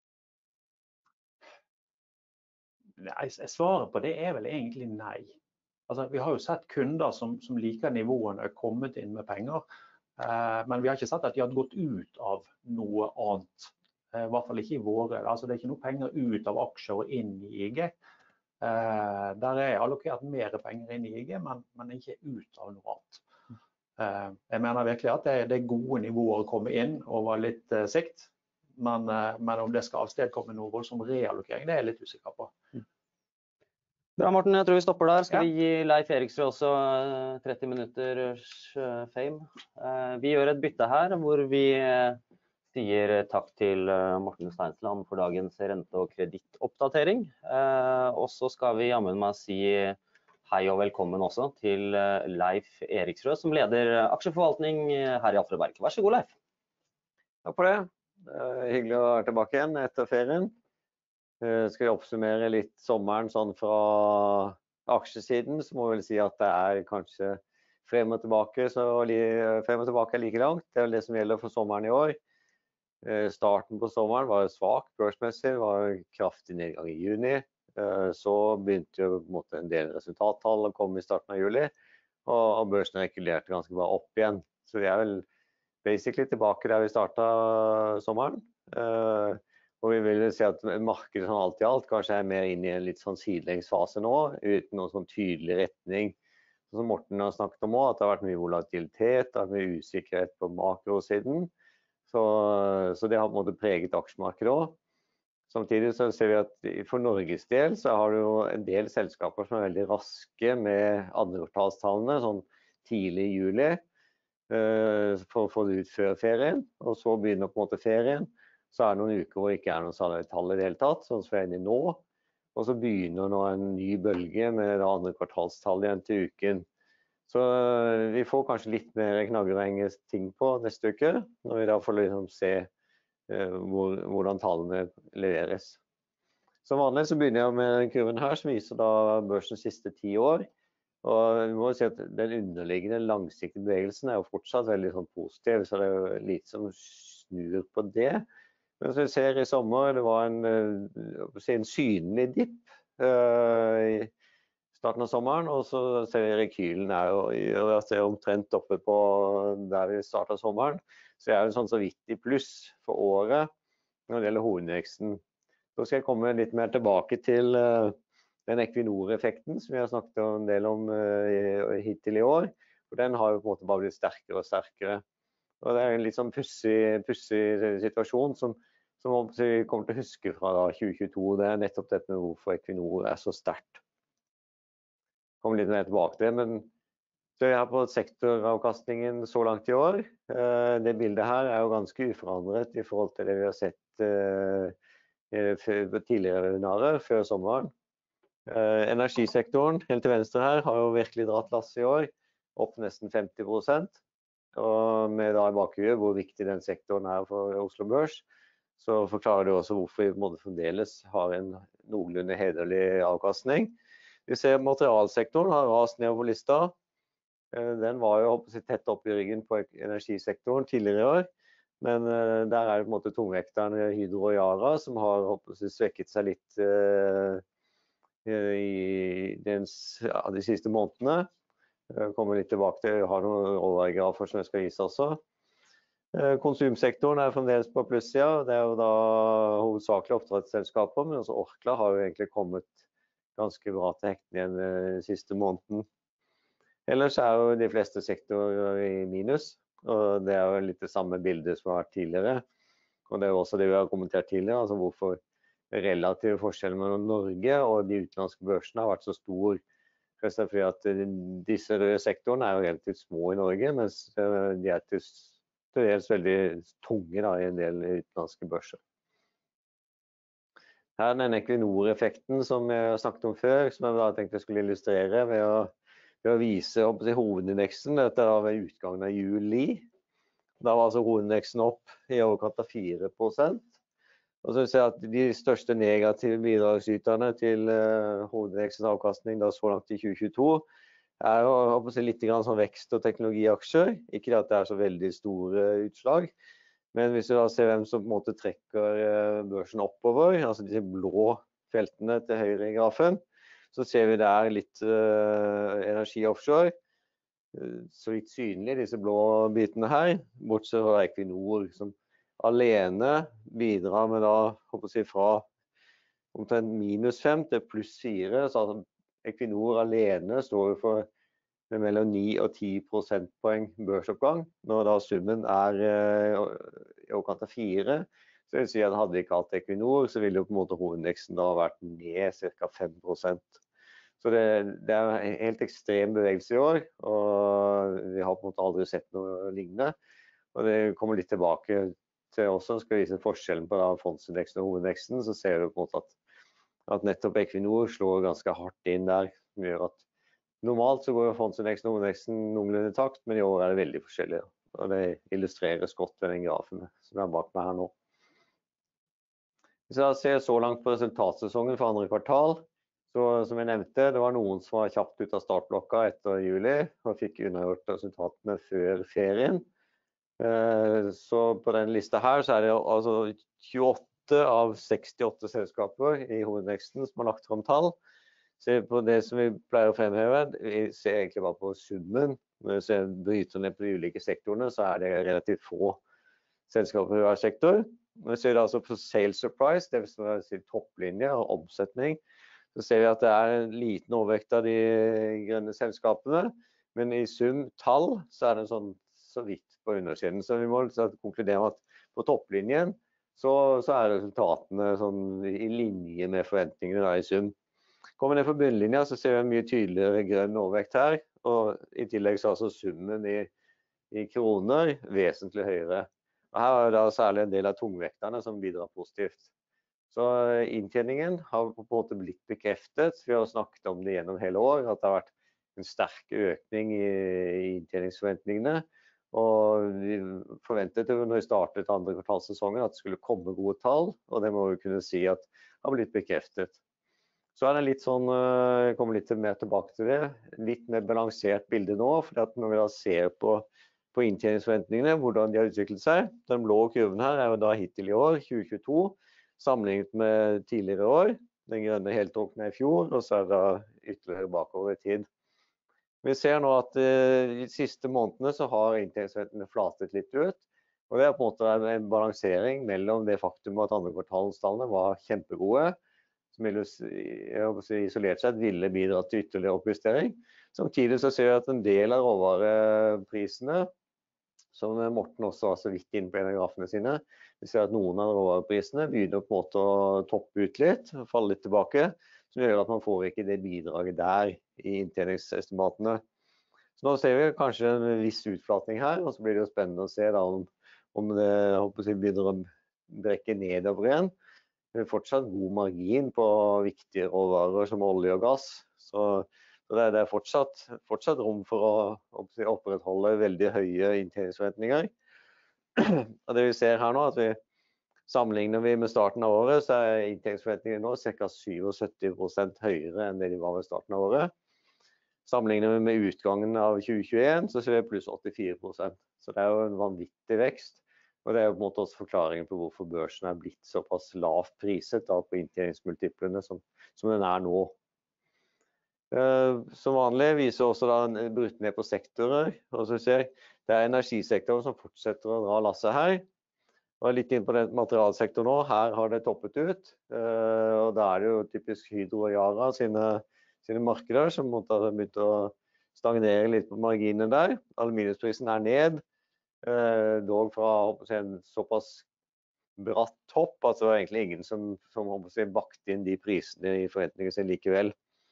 Nei, svaret på det er vel egentlig nei. Altså, vi har jo sett kunder som, som liker nivåene er kommet inn med penger, eh, men vi har ikke sett at de har gått ut av noe annet. Eh, I hvert fall ikke i våre. Altså, det er ikke noe penger ut av aksjer og inn i I G. Uh, der er allokert mer penger inn i I G, men, men ikke ut av noe annet. Uh, jeg mener virkelig at det, det er gode nivåer å komme inn over litt uh, sikt, men, uh, men om det skal avstedkomme noe voldsom reallokering, det er jeg litt usikker på. Bra, Morten, jeg tror vi stopper der. Skal Ja. vi gi Leif Eriksrød også uh, tretti minutters uh, fame? Uh, vi gjør et bytte her, hvor vi uh, sier takk til Morten Steinsland for dagens rente- og kredittoppdatering. Eh, og så skal vi jammen meg si hei og velkommen også til Leif Eriksrød, som leder aksjeforvaltning her i Alfred Berg. Vær så god, Leif. Takk for det. Eh, hyggelig å være tilbake igjen etter ferien. Eh, skal vi oppsummere litt sommeren sånn fra aksjesiden, så må vi vel si at det er kanskje frem og tilbake, så frem og tilbake er like langt. Det er vel det som gjelder for sommeren i år. Starten på sommeren var svak, børsmessig, var en kraftig nedgang i juni. Så begynte jo på en måte en del resultattall å komme i starten av juli, og børsen regulerte ganske bra opp igjen. Så vi er vel basically tilbake der vi startet sommeren. Og vi vil si at markedet sånn alt i alt kanskje er mer inn i en litt sånn sidelengsfase nå, uten noen sånn tydelig retning. Som Morten har snakket om også, at det har vært mye volatilitet, det har vært mye usikkerhet på makrosiden. Så, så det har på en måte preget aksjemarkedet også. Samtidig så ser vi at for Norges del så har du jo en del selskaper som er veldig raske med andre kvartalstallene, sånn tidlig i juli, for å få det ut før ferien. Og så begynner på en måte ferien, så er det noen uker hvor det ikke er noen særlige tall i det hele tatt, sånn som vi er inne i nå. Og så begynner nå en ny bølge med det andre kvartalstallet igjen til uken. Så vi får kanskje litt mer knagger og henge ting på neste uke, når vi da får liksom se uh, hvor, hvordan tallene leveres. Som vanlig så begynner jeg med kurven her, som viser da børsens siste ti år. Og vi må si at den underliggende langsiktige bevegelsen er jo fortsatt veldig sånn positiv, så det er jo lite som snur på det. Men som vi ser i sommer, det var en, uh, en synlig dipp uh, i starten av sommeren, og så ser vi rekylen er jo er omtrent oppe på der vi startet sommeren. Så jeg er jo sånn så vidt i pluss for året når det gjelder hovedindeksen. Så skal jeg komme litt mer tilbake til uh, den Equinor-effekten som vi har snakket en del om uh, hittil i år. For den har jo på en måte bare blitt sterkere og sterkere. Og det er en litt sånn pussig, pussig situasjon som, som vi kommer til å huske fra da, tjue tjueto. Det er nettopp dette med hvorfor Equinor er så sterkt. Kommer litt mer tilbake til det, men så er jeg på sektoravkastningen så langt i år. Det bildet her er jo ganske uforandret i forhold til det vi har sett tidligere webinarer før sommeren. Energisektoren, helt til venstre her, har jo virkelig dratt lasset i år, opp nesten femti prosent. Og med da i bakhuet hvor viktig den sektoren er for Oslo Børs, så forklarer det også hvorfor vi på en måte fremdeles har en noenlunde hederlig avkastning. Vi ser materialsektoren har rast ned på lista. Den var jo tett opp i ryggen på energisektoren tidligere i år. Men der er det på en måte tungvekterne Hydro og Yara som har svekket seg litt uh, i den, ja, de siste månedene. Jeg kommer litt tilbake til, jeg har noen råvaregrafer som jeg skal vise også. Uh, konsumsektoren er fremdeles på plussida. Det er jo da hovedsakelig oppdrettsselskaper, men også Orkla har jo egentlig kommet ganske bra til hektene igjen den siste måneden. Ellers er jo de fleste sektorer i minus, og det er jo litt det samme bildet som har vært tidligere. Og det er jo også det vi har kommentert tidligere, altså hvorfor relative forskjeller mellom Norge og de utenlandske børsene har vært så stor. Fordi at disse røde sektorene er jo relativt små i Norge, mens de er til dels veldig tunge da, i en del utenlandske børser. Her er den Equinor-effekten som jeg har snakket om før, som jeg da tenkte jeg skulle illustrere ved å, til å vise håper jeg, hovedindeksen. Dette er da ved utgangen av juli. Da var altså hovedindeksen opp i overkant av fire prosent. Og så vil jeg si at de største negative bidragsyterne til uh, hovedindeksens avkastning da så langt i tjue tjueto er jo håper jeg, litt grann sånn vekst- og teknologiaksjer. Ikke at det er så veldig store utslag, men hvis du da ser hvem som på en måte trekker uh, børsen oppover, altså disse blå feltene til høyre i grafen, så ser vi det er litt uh, energi offshore. Så vidt synlig, disse blå bitene her, bortsett fra Equinor, som alene bidrar med da, håper jeg, fra omtrent minus fem til pluss fire, så altså Equinor alene står for mellom ni og ti prosentpoeng børsoppgang, når da summen er uh, i overkant av fire. Så jeg vil si at hadde vi ikke hatt Equinor, så ville jo på en måte hovedindeksen da vært ned ca. fem prosent. Så det, det er en helt ekstrem bevegelse i år, og vi har på en måte aldri sett noe lignende. Og det kommer litt tilbake til også, skal vise forskjellen på da fondsindeksen og hovedindeksen, så ser vi på en måte at, at nettopp Equinor slår ganske hardt inn der, som gjør at normalt så går fondsindeksen og hovedindeksen noenlunde i takt, men i år er det veldig forskjellig. Og det illustreres godt ved den grafen som er bak meg her nå. Hvis jeg ser så langt på resultatsesongen for andre kvartal, så som jeg nevnte, det var noen som var kjapt ut av startblokka etter juli, og fikk unnagjort resultatene før ferien. Så på den lista her så er det altså tjueåtte av sekstiåtte selskaper i hovedindeksen som har lagt frem tall. Så på det som vi pleier å fremheve, vi ser egentlig bare på summen. Når vi ser bryter ned på de ulike sektorene, så er det relativt få selskaper i hver sektor. Når vi ser altså på sales surprise, det vil si topplinje og omsetning, så ser vi at det er en liten overvekt av de grønne selskapene, men i sum tall så er det sånn så vidt på undersiden. Så vi må konkludere med at på topplinjen så, så er resultatene sånn i linje med forventningene da, i sum. Kommer ned på bunnlinja så ser vi en mye tydeligere grønn overvekt her, og i tillegg så er altså summen i, i kroner vesentlig høyere. Og her er det da særlig en del av tungvekterne som bidrar positivt. Så inntjeningen har på en måte blitt bekreftet. Vi har snakket om det gjennom hele år, at det har vært en sterk økning i, i inntjeningsforventningene. Og vi forventet jo når vi startet andre kvartalssesongen at det skulle komme gode tall, og det må vi kunne si at har blitt bekreftet. Så er det litt sånn, jeg kommer litt mer tilbake til det, litt mer balansert bilde nå, for at når vi da ser på, på inntjeningsforventningene, hvordan de har utviklet seg, den blå kurven her er jo da hittil i år, tjue tjueto, sammenlignet med tidligere år. Den grønne heltåkene i fjor, og så er det ytterligere bakover i tid. Vi ser nå at uh, de siste månedene så har inntjeningsforventningene flatet litt ut, og det er på en måte en balansering mellom det faktum at andre kvartalstallene var kjempegode, som si, isolert sett ville bidra til ytterligere oppjustering. Samtidig så ser vi at en del av råvareprisene, som Morten også var så vidt inn på en av grafene sine, vi ser at noen av råvareprisene begynner på en måte å toppe ut litt, falle litt tilbake, som gjør at man får ikke det bidraget der i inntjeningsestimatene. Så nå ser vi kanskje en viss utflatning her, og så blir det jo spennende å se da om, om det håper jeg, begynner å brekke nedover igjen. Det er fortsatt god margin på viktige råvarer som olje og gass, så det er, det er fortsatt, fortsatt rom for å, å opprettholde veldig høye inntjeningsforventninger. Og det vi ser her nå, at vi sammenligner vi med starten av året, så er inntjeningsforventningene nå ca. syttisju prosent høyere enn det de var ved starten av året. Sammenligner vi med utgangen av tjue tjueen, så ser vi pluss åttifire prosent. Så det er jo en vanvittig vekst, og det er jo på en måte også forklaringen på hvorfor børsen er blitt såpass lavt priset da, på inntjeningsmultiplene som, som den er nå. Uh, som vanlig viser også da brutt ned på sektorer, og så ser det er energisektoren som fortsetter å dra lasset her, og litt inn på den materialsektoren nå, her har det toppet ut, uh, og da er det jo typisk Hydro og Yara sine, sine markeder som måtte ha begynt å stagnere litt på marginene der. Aluminiumsprisen er ned, uh, dog fra håper jeg, en såpass bratt topp, at det var egentlig ingen som, som håper jeg, bakte inn de prisene i forventningene sin likevel.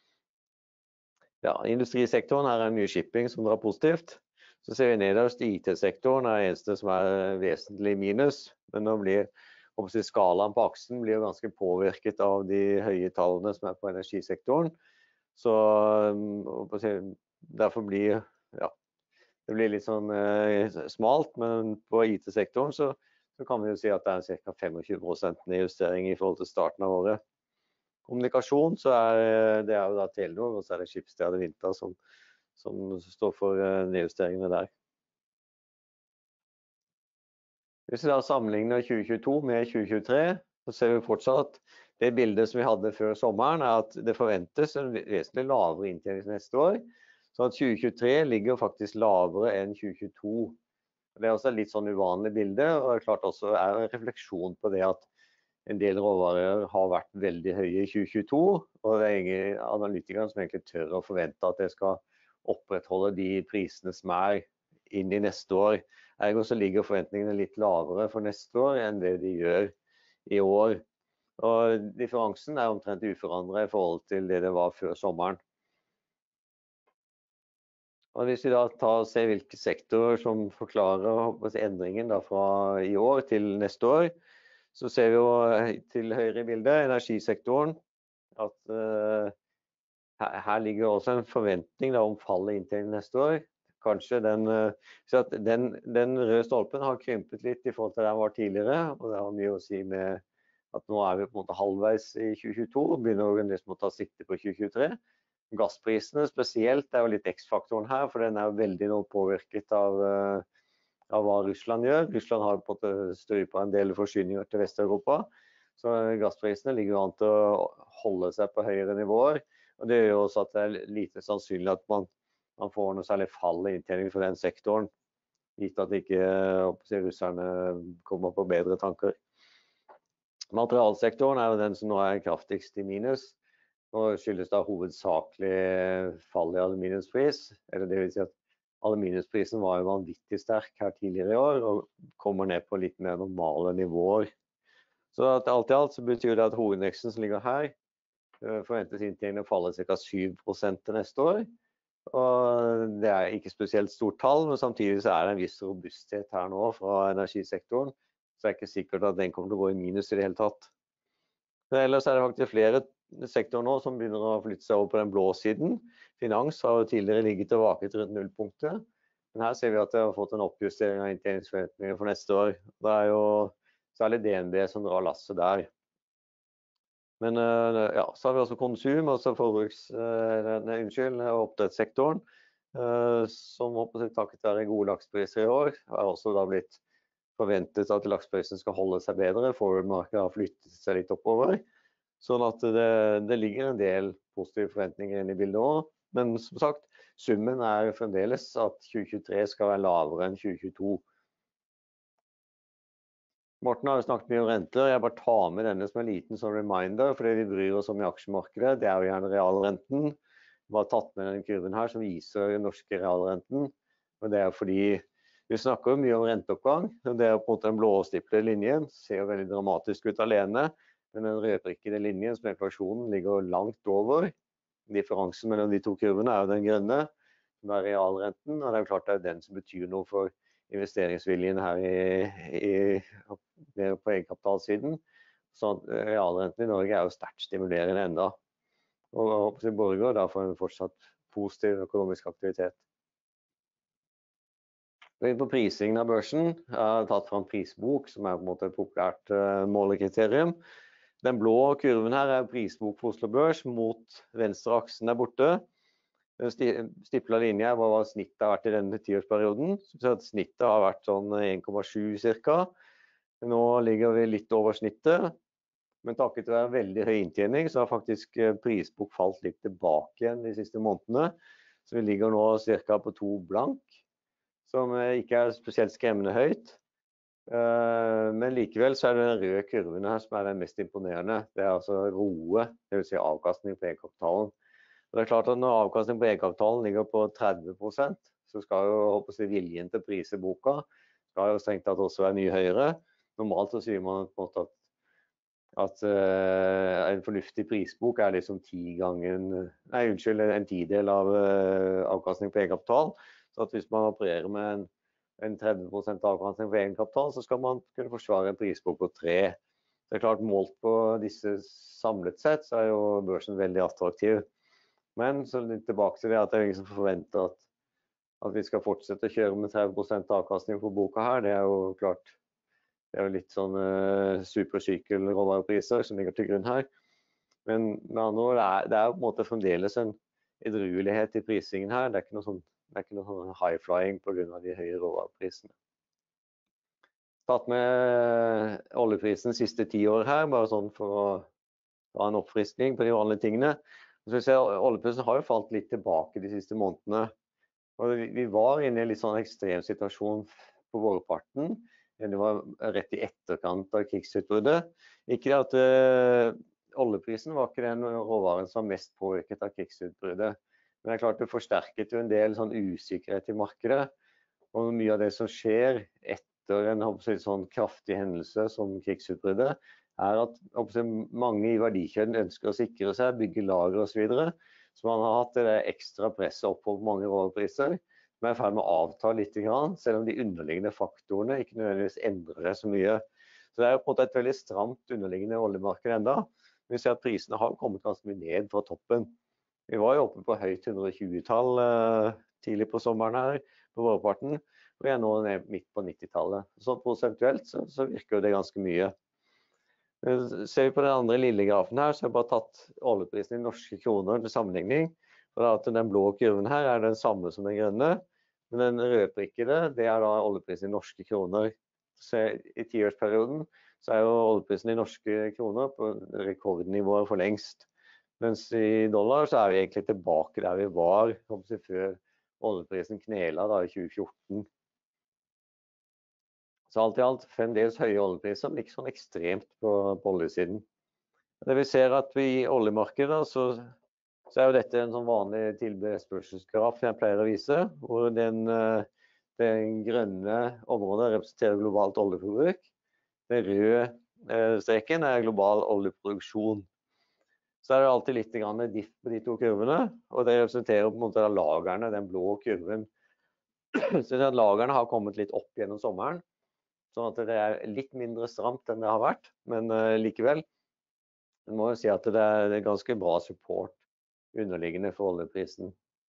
Ja, industrisektoren her er mye shipping som drar positivt. Så ser vi nederst I T-sektoren er det eneste som er vesentlig minus. Men nå blir jeg, skalaen på aksen blir jo ganske påvirket av de høye tallene som er på energisektoren. Så jeg, derfor blir ja, det blir litt sånn eh, smalt, men på I T-sektoren så, så kan vi jo si at det er ca. tjuefem prosent nedjustering i forhold til starten av året. Kommunikasjon, så er det er jo da Telenor, og så er det Schibsted og Vinta som, som står for nedjusteringene der. Hvis vi da sammenligner tjue tjueto med tjue tjuetre, så ser vi fortsatt det bildet som vi hadde før sommeren, er at det forventes en vesentlig lavere inntjening neste år. Så at tjue tjuetre ligger faktisk lavere enn tjue tjueto. Det er også et litt sånn uvanlig bilde, og det er klart også er en refleksjon på det at en del råvarer har vært veldig høye i tjue tjueto, og det er ingen analytikere som egentlig tør å forvente at det skal opprettholde de prisene som er inn i neste år. Ergo så ligger forventningene litt lavere for neste år enn det de gjør i år. Og differansen er omtrent uforandret i forhold til det det var før sommeren. Og hvis vi da tar og ser hvilke sektorer som forklarer endringen da fra i år til neste år, så ser vi jo til høyre i bildet energisektoren at uh, her, her ligger også en forventning da, om fall i inntjening neste år. Kanskje den, så at den, den røde stolpen har krympet litt i forhold til det den var tidligere, og det har mye å si med at nå er vi på en måte halvveis i tjue tjueto, og begynner organismen å ta sikte på tjue tjuetre. Gassprisene spesielt er jo litt X-faktoren her, for den er jo veldig nå påvirket av, av hva Russland gjør. Russland har på en måte styrt på en del forsyninger til Vest-Europa, så gassprisene ligger an til å holde seg på høyere nivåer, og det gjør jo også at det er lite sannsynlig at man man får noe særlig fall i inntjening for den sektoren, gitt at ikke si, russerne kommer på bedre tanker. Materialsektoren er jo den som nå er kraftigst i minus, og skyldes da hovedsakelig fall i aluminiumspris, eller det vil si at aluminiumsprisen var jo vanvittig sterk her tidligere i år, og kommer ned på litt mer normale nivåer. Så at alt i alt så betyr det at hovedindeksen som ligger her, forventes inntjeningen å falle ca. syv prosent til neste år. Og det er ikke spesielt stort tall, men samtidig så er det en viss robusthet her nå fra energisektoren, så det er ikke sikkert at den kommer til å gå i minus i det hele tatt. Men ellers er det faktisk flere sektorer nå som begynner å flytte seg over på den blå siden. Finans har jo tidligere ligget tilbake til rundt nullpunktet, men her ser vi at det har fått en oppjustering av inntjeningsforventninger for neste år. Det er jo særlig D N B som drar lasset der. Men ja, så har vi også konsum, altså forbruks, nei, unnskyld, oppdrettssektoren, som håper seg takket være gode lakspriser i år, har også da blitt forventet at laksprisen skal holde seg bedre, forward-markedet har flyttet seg litt oppover, sånn at det, det ligger en del positive forventninger inn i bildet også, men som sagt, summen er fremdeles at tjue tjuetre skal være lavere enn tjue tjueto. Morten har jo snakket mye om renter, jeg bare tar med denne som en liten sånn reminder, for det vi bryr oss om i aksjemarkedet, det er jo gjerne realrenten. Vi har tatt med den kurven her som viser den norske realrenten, og det er fordi vi snakker jo mye om renteoppgang, og det er på en måte den blåstiplede linjen, ser jo veldig dramatisk ut alene, men den rødprikkede linjen som inflasjonen ligger langt over. Differansen mellom de to kurvene er jo den grønne, som er realrenten, og det er jo klart det er den som betyr noe for investeringsviljen her i, i, på egenkapitalsiden. Så realrenten i Norge er jo sterkt stimulerende enda. Og jeg håper at borger da får en fortsatt positiv økonomisk aktivitet. Vi er på prisingen av børsen. Jeg har tatt fra en prisbok som er på en måte et populært uh, målekriterium. Den blå kurven her er prisbok for Oslo Børs mot venstre aksen der borte. Stiplet linje er hva snittet har vært i denne tiårsperioden. Så snittet har vært sånn en komma sju cirka. Nå ligger vi litt over snittet, men takket være veldig høy inntjening, så har faktisk prisbok falt litt tilbake igjen de siste månedene. Så vi ligger nå cirka på to blank, som ikke er spesielt skremmende høyt. Men likevel så er det den røde kurven her som er den mest imponerende. Det er altså roe, det vil si avkastning på egenkapitalen. Det er klart at når avkastning på egenkapitalen ligger på tretti prosent, så skal jo håper jeg, viljen til prise boka skal jo strengt tatt også være mye høyere. Normalt så sier man på en måte at, at uh, en fornuftig prisbok er liksom ti ganger, nei unnskyld, en tidel av uh, avkastning på egenkapital. Så at hvis man opererer med en, en tretti prosent avkastning på egenkapital, så skal man kunne forsvare en prisbok på tre. Det er klart målt på disse samlet sett, så er jo børsen veldig attraktiv. Men så litt tilbake til det at jeg liksom forventer at, at vi skal fortsette å kjøre med tretti prosent avkastning på boka her. Det er jo klart, det er jo litt sånn uh, supersykkel-råvarepriser som ligger til grunn her. Men med andre ord, det er, det er jo på en måte fremdeles en edruelighet i prisingen her. Det er ikke noe sånn, det er ikke noe sånn high-flying på grunn av de høye råvareprisene. Tatt med oljeprisen de siste ti år her, bare sånn for å ha en oppfriskning på de vanlige tingene. Så vi ser, oljeprisen har jo falt litt tilbake de siste månedene. Og vi var inne i en litt sånn ekstrem situasjon på vårparten. Det var rett i etterkant av krigsutbruddet. Ikke det at uh, oljeprisen var ikke den råvaren som var mest påvirket av krigsutbruddet. Men det er klart det forsterket jo en del sånn usikkerhet i markedet. Og mye av det som skjer etter en sånn kraftig hendelse som krigsutbruddet, er at mange i verdikjeden ønsker å sikre seg, bygge lager og så videre. Så man har hatt det ekstra presset opp på mange råvarepriser, som er i ferd med å avta litt, selv om de underliggende faktorene ikke nødvendigvis endrer seg så mye. Så det er på en måte et veldig stramt underliggende oljemarked enda. Vi ser at prisene har kommet ganske mye ned fra toppen. Vi var jo oppe på høyt hundre og tjue-tall eh, tidlig på sommeren her, på vårparten, og vi er nå ned midt på nittitallet. Så prosentuelt så, så virker det ganske mye. Ser vi på den andre lille grafen her, så har jeg bare tatt oljeprisen i norske kroner til sammenligning. Og at den blå kurven her er den samme som den grønne, men den rødprikkede, det er da oljeprisen i norske kroner. Så i tiårsperioden så er jo oljeprisen i norske kroner på rekordnivået for lengst. Mens i dollar så er vi egentlig tilbake der vi var før oljeprisen knela da i tjue fjorten. Så alt i alt fremdeles høye oljepriser, men ikke sånn ekstremt på, på oljesiden. Det vi ser at vi i oljemarkedet, så, så er jo dette en sånn vanlig tilbud-etterspørselsgraf jeg pleier å vise, hvor den, den grønne området representerer globalt oljeforbruk. Den røde streken er global oljeproduksjon. Så er det alltid litt grann diff på de to kurvene, og det representerer på en måte lagerne, den blå kurven. Så lagerne har kommet litt opp gjennom sommeren, sånn at det er litt mindre stramt enn det har vært, men uh, likevel, jeg må jo si at det er ganske bra support underliggende for oljeprisen.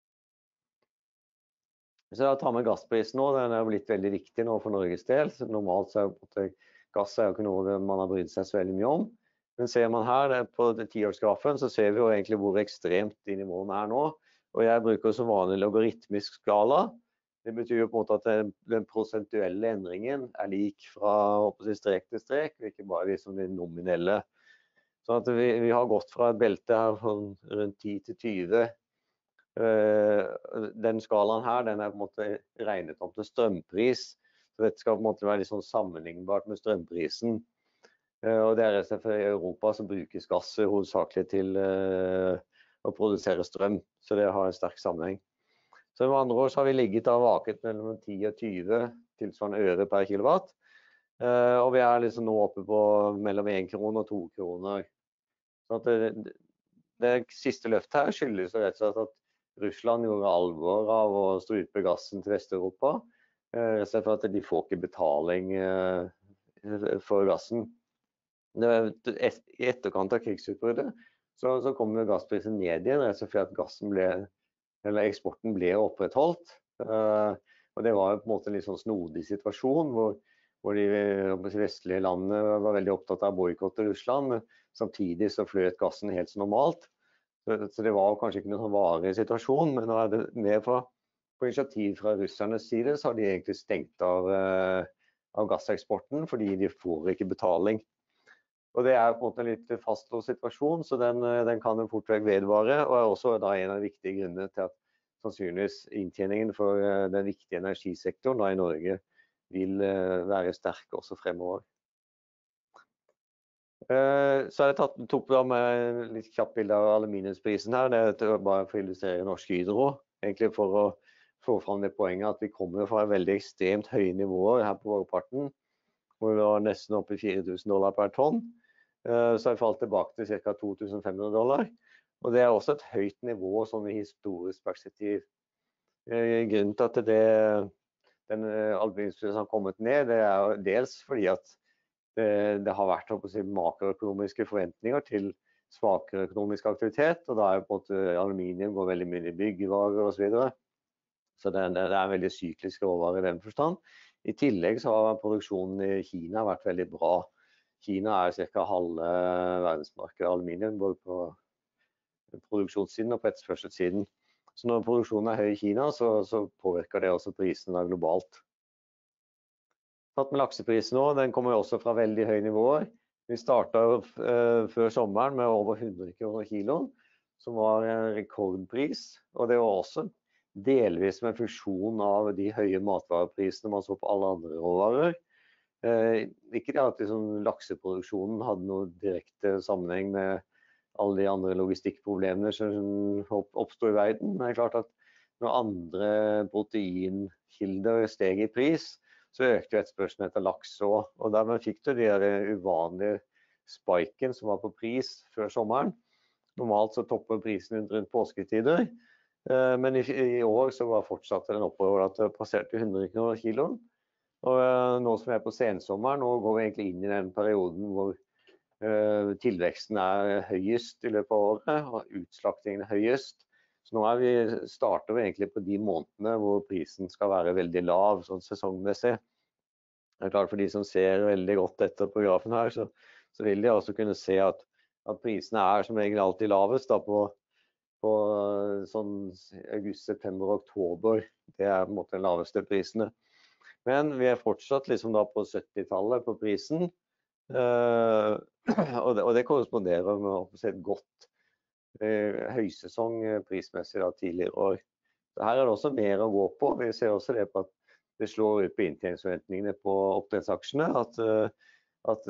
Hvis jeg tar med gassprisen nå, den er blitt veldig viktig nå for Norges del. Så normalt så er gass er jo ikke noe man har brydd seg så veldig mye om. Men ser man her på tiårsgrafen, så ser vi jo egentlig hvor ekstremt de nivåene er nå. Og jeg bruker som vanlig logaritmisk skala. Det betyr jo på en måte at den prosentuelle endringen er lik fra strek til strek, og ikke bare liksom de nominelle. Så at vi, vi har gått fra et belte her rundt ti til tyve. Den skalaen her, den er på en måte regnet om til strømpris. Så dette skal på en måte være litt sånn sammenlignbart med strømprisen. Og det er rett og slett for i Europa så brukes gasser hovedsakelig til å produsere strøm. Så det har en sterk sammenheng. Så med andre år så har vi ligget av vaket mellom ti og tyve tilsvarende øre per kilowatt. Uh, og vi er liksom nå oppe på mellom en krone og to kroner. Så at det, det siste løftet her skyldes rett og slett at Russland gjorde alvor av å strupe gassen til Vest-Europa. Uh, rett og slett for at de får ikke betaling uh, for gassen. Det, et, I etterkant av krigsutbruddet så, så kom gassprisen ned igjen, rett og slett fordi at gassen ble eller eksporten ble opprettholdt, uh, og det var på en måte en litt sånn snodig situasjon, hvor, hvor de vestlige landene var veldig opptatt av å boykotte Russland, men samtidig så fløt gassen helt så normalt. Så, så det var kanskje ikke noen varig situasjon, men nå er det mer på, på initiativ fra russernes side, så har de egentlig stengt av, uh, av gasseksporten, fordi de får ikke betaling. Og det er på en måte en litt fastlåst situasjon, så den, den kan fort vekk vedvare, og er også da en av de viktige grunnene til at sannsynligvis inntjeningen for den viktige energisektoren da i Norge vil være sterk også fremover. Så er det tatt, tok da med litt kjapt bilde av aluminiumsprisen her, det er bare for å illustrere Norsk Hydro, egentlig for å få fram det poenget at vi kommer fra veldig ekstremt høye nivåer her på vårparten, hvor vi var nesten oppe i fire tusen dollar per tonn. Så har vi falt tilbake til ca. to tusen fem hundre dollar. Og det er også et høyt nivå sånn i historisk perspektiv. Grunnen til at det, den aluminiumsprisen har kommet ned, det er dels fordi at det, det har vært si, makroøkonomiske forventninger til, svakere økonomisk aktivitet, og da er på en måte aluminium går veldig mye i byggevarer og så videre. Så det, det er en veldig syklisk råvare i den forstand. I tillegg så har produksjonen i Kina vært veldig bra. Kina er cirka halve verdensmarkedet aluminium, både på produksjonssiden og på etterspørselssiden. Så når produksjonen er høy i Kina, så, så påvirker det også prisen globalt. Tatt med lakseprisen nå, den kommer jo også fra veldig høye nivåer. Vi startet uh, før sommeren med over hundre kroner kiloen, som var en rekordpris, og det var også delvis med funksjon av de høye matvareprisene man så på alle andre råvarer. Uh, ikke det at liksom, lakseproduksjonen hadde noe direkte sammenheng med alle de andre logistikkproblemene som oppstod i verden, men det er klart at når andre proteinkilder steg i pris, så økte etterspørselen etter laks også, og dermed fikk du de der uvanlige spiken som var på pris før sommeren. Normalt så topper prisen rundt påsketider, men i, i år så var fortsatt den oppover at det passerte hundre kroner kiloen. Og nå som vi er på sensommeren, nå går vi egentlig inn i den perioden hvor tilveksten er høyest i løpet av året, og utslaktingen er høyest. Så nå er vi, starter vi egentlig på de månedene hvor prisen skal være veldig lav, sånn sesongmessig. Det er klart for de som ser veldig godt etter på grafen her, så, så vil de også kunne se at, at prisene er som regel alltid lavest da, på, på sånn august, september og oktober. Det er på en måte de laveste prisene. Men vi er fortsatt liksom da på syttitallet på prisen, uh, og, det, og det korresponderer med å se et godt høysesong prismessig da, tidligere år. Så her er det også mer å gå på. Vi ser også det på at det slår ut på inntjeningsforventningene på oppdrettsaksjene, at, at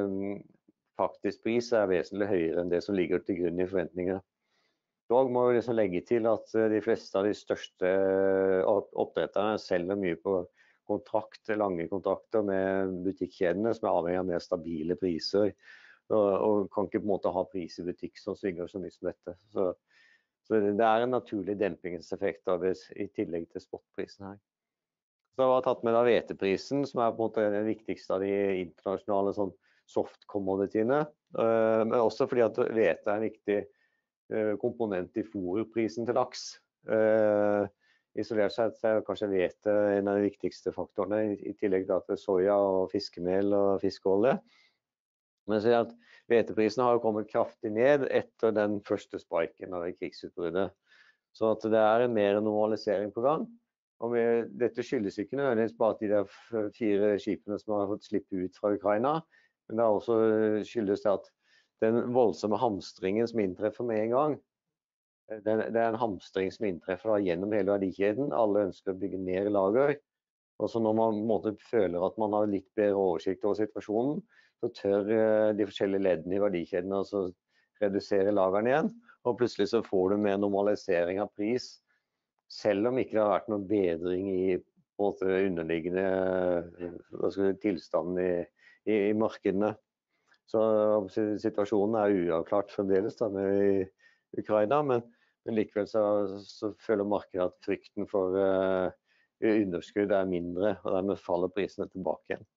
faktisk pris er vesentlig høyere enn det som ligger til grunn i forventningene. Dog må vi liksom legge til at de fleste av de største oppdretterne selger mye på kontrakt, lange kontrakter med butikkjedene som er avhengig av mer stabile priser. Og, og kan ikke på en måte ha pris i butikk som svinger så mye som dette. Så, så det er en naturlig dempingseffekt av det, i tillegg til spotprisen her. Så jeg har tatt med da hveteprisen, som er på en måte den viktigste av de internasjonale sånn soft commodityene. Uh, men også fordi at hvete er en viktig uh, komponent i fôrprisen til laks. Uh, isolert sett er kanskje hvete en av de viktigste faktorene, i, i tillegg til soja og fiskemel og fiskeolje. Men så at hveteprisene har jo kommet kraftig ned etter den første spiken av krigsutbruddet. Så at det er en mer normalisering på gang. Og vi, dette skyldes ikke nødvendigvis bare at de der fire skipene som har fått slippe ut fra Ukraina, men det er også skyldes det at den voldsomme hamstringen som inntreffer med en gang, det, det er en hamstring som inntreffer da, gjennom hele verdikjeden. Alle ønsker å bygge mer lager. Og så når man på en måte føler at man har litt bedre oversikt over situasjonen, så tør de forskjellige leddene i verdikjeden altså redusere lagerne igjen, og plutselig så får du mer normalisering av pris, selv om ikke det har vært noen bedring i på en måte, underliggende hva skal jeg, tilstanden i, i, i markedene. Så situasjonen er uavklart fremdeles da, med i Ukraina, men, men likevel så, så føler markedet at frykten for uh, underskudd er mindre, og dermed faller prisene tilbake igjen.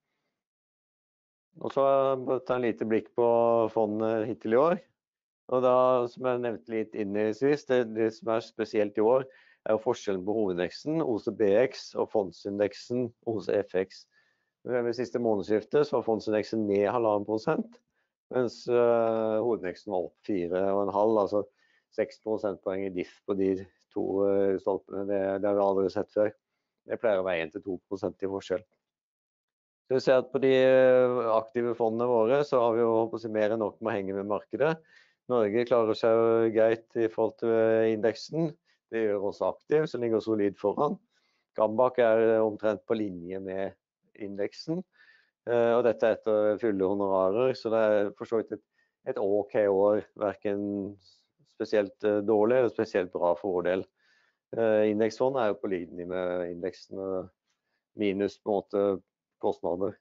Og så ta en lite blikk på fondet hittil i år. Og da, som jeg nevnte litt innledningsvis, det, det som er spesielt i år, er jo forskjellen på hovedindeksen, O C B X, og fondsindeksen, O C F X. Ved siste månedsskiftet så var fondsindeksen ned halvannen prosent, mens uh, hovedindeksen var opp fire og en halv, altså seks prosentpoeng i diff på de to uh, stolpene. Det, det har vi aldri sett før. Det pleier å være en til to prosent i forskjell. Så vi ser at på de aktive fondene våre så har vi jo håper å si, mer enn nok med å henge med markedet. Norge klarer seg greit i forhold til indeksen. Det gjør også aktiv, så ligger solid foran. Gambak er omtrent på linje med indeksen. Og dette er etter fulle honorarer, så det er for så vidt et, et ok år. Hverken spesielt dårlig eller spesielt bra for vår del. Indeksfond er jo på linje med indeksen, minus på en måte kostnader.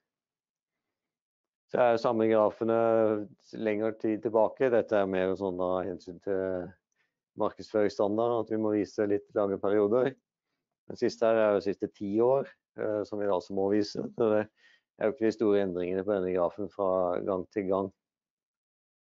Så er samme grafene lengre tid tilbake. Dette er mer sånn av hensyn til markedsføringsstandard, at vi må vise litt lange perioder. Den siste her er jo siste ti år, som vi altså må vise. Så det er jo ikke de store endringene på denne grafen fra gang til gang.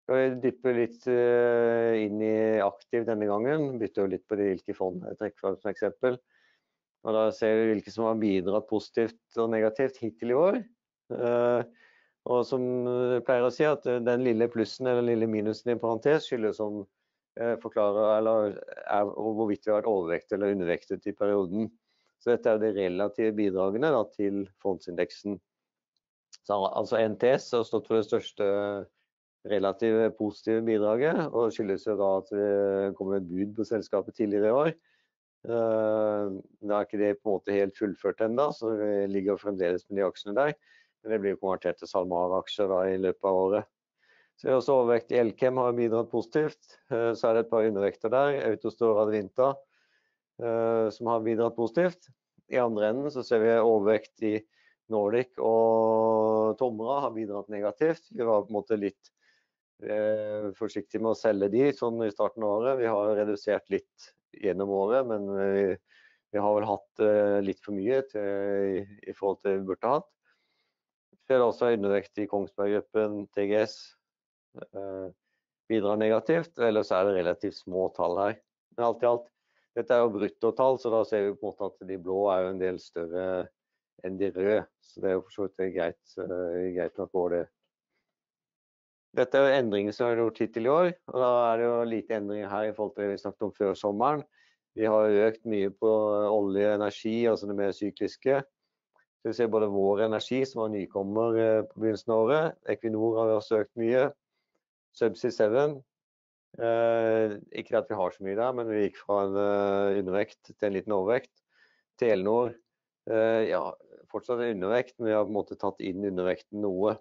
Skal vi dyppe litt uh, inn i aktiv denne gangen, bytte litt på de hvilke fond jeg trekker fra som eksempel. Og da ser vi hvilke som har bidratt positivt og negativt hittil i år. Uh, og som jeg pleier å si at den lille plussen eller den lille minusen i parentes skyldes som uh, forklarer eller er hvorvidt vi har vært overvektet eller undervektet i perioden. Så dette er de relative bidragene da, til fondsindeksen. Så, altså N T S har stått for det største relativt positive bidraget, og skyldes jo da at det kommer et bud på selskapet tidligere i år. Da er ikke det på en måte helt fullført enda, så vi ligger fremdeles med de aksjene der. Men det blir konvertert til SalMar-aksjer da i løpet av året. Så vi har også overvekt i Elkem har bidratt positivt. Så er det et par undervekter der, Autostore Advinta, som har bidratt positivt. I andre enden så ser vi overvekt i Nordic og Tomra har bidratt negativt. Vi var på en måte litt eh, forsiktige med å selge de sånn i starten av året. Vi har redusert litt gjennom året, men vi, vi har vel hatt eh, litt for mye til, i, i forhold til vi burde hatt. Så er det også undervekt i Kongsberg-gruppen, T G S, eh, bidrar negativt, eller så er det relativt små tall her. Men alt i alt, dette er jo bruttotall, så da ser vi på en måte at de blå er jo en del større enn de røde, så det er jo for så vidt greit, uh, greit nok over det. Dette er jo endringer som er gjort hittil i år, og da er det jo lite endringer her i forhold til det vi snakket om før sommeren. Vi har økt mye på olje og energi, altså det mer sykliske. Så vi ser både Vår Energi, som var nykommer uh, på begynnelsen av året. Equinor har vi også økt mye. Subsea seven. Uh, ikke at vi har så mye der, men vi gikk fra en uh, undervekt til en liten overvekt. Telenor, uh, ja, fortsatt en undervekt, men vi har på en måte tatt inn undervekten noe.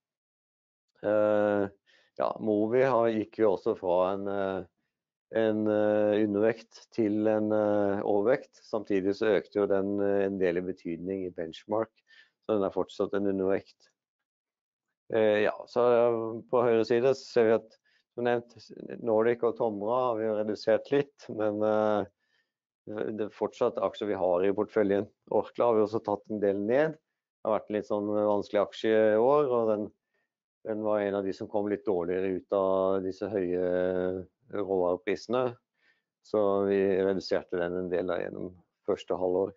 Uh, ja, Movi har, gikk jo også fra en, uh, en uh, undervekt til en uh, overvekt. Samtidig så økte jo den uh, en del i betydning i benchmark, så den er fortsatt en undervekt. Uh, ja, så uh, på høyre side så ser vi at, som nevnt, Nordic og Tomra har vi jo redusert litt, men uh, det er fortsatt aksjer vi har i portføljen. Orkla har vi også tatt en del ned. Det har vært en litt sånn vanskelig aksje i år, og den Den var en av de som kom litt dårligere ut av disse høye råvareprisene. Så vi reduserte den en del da gjennom første halvår.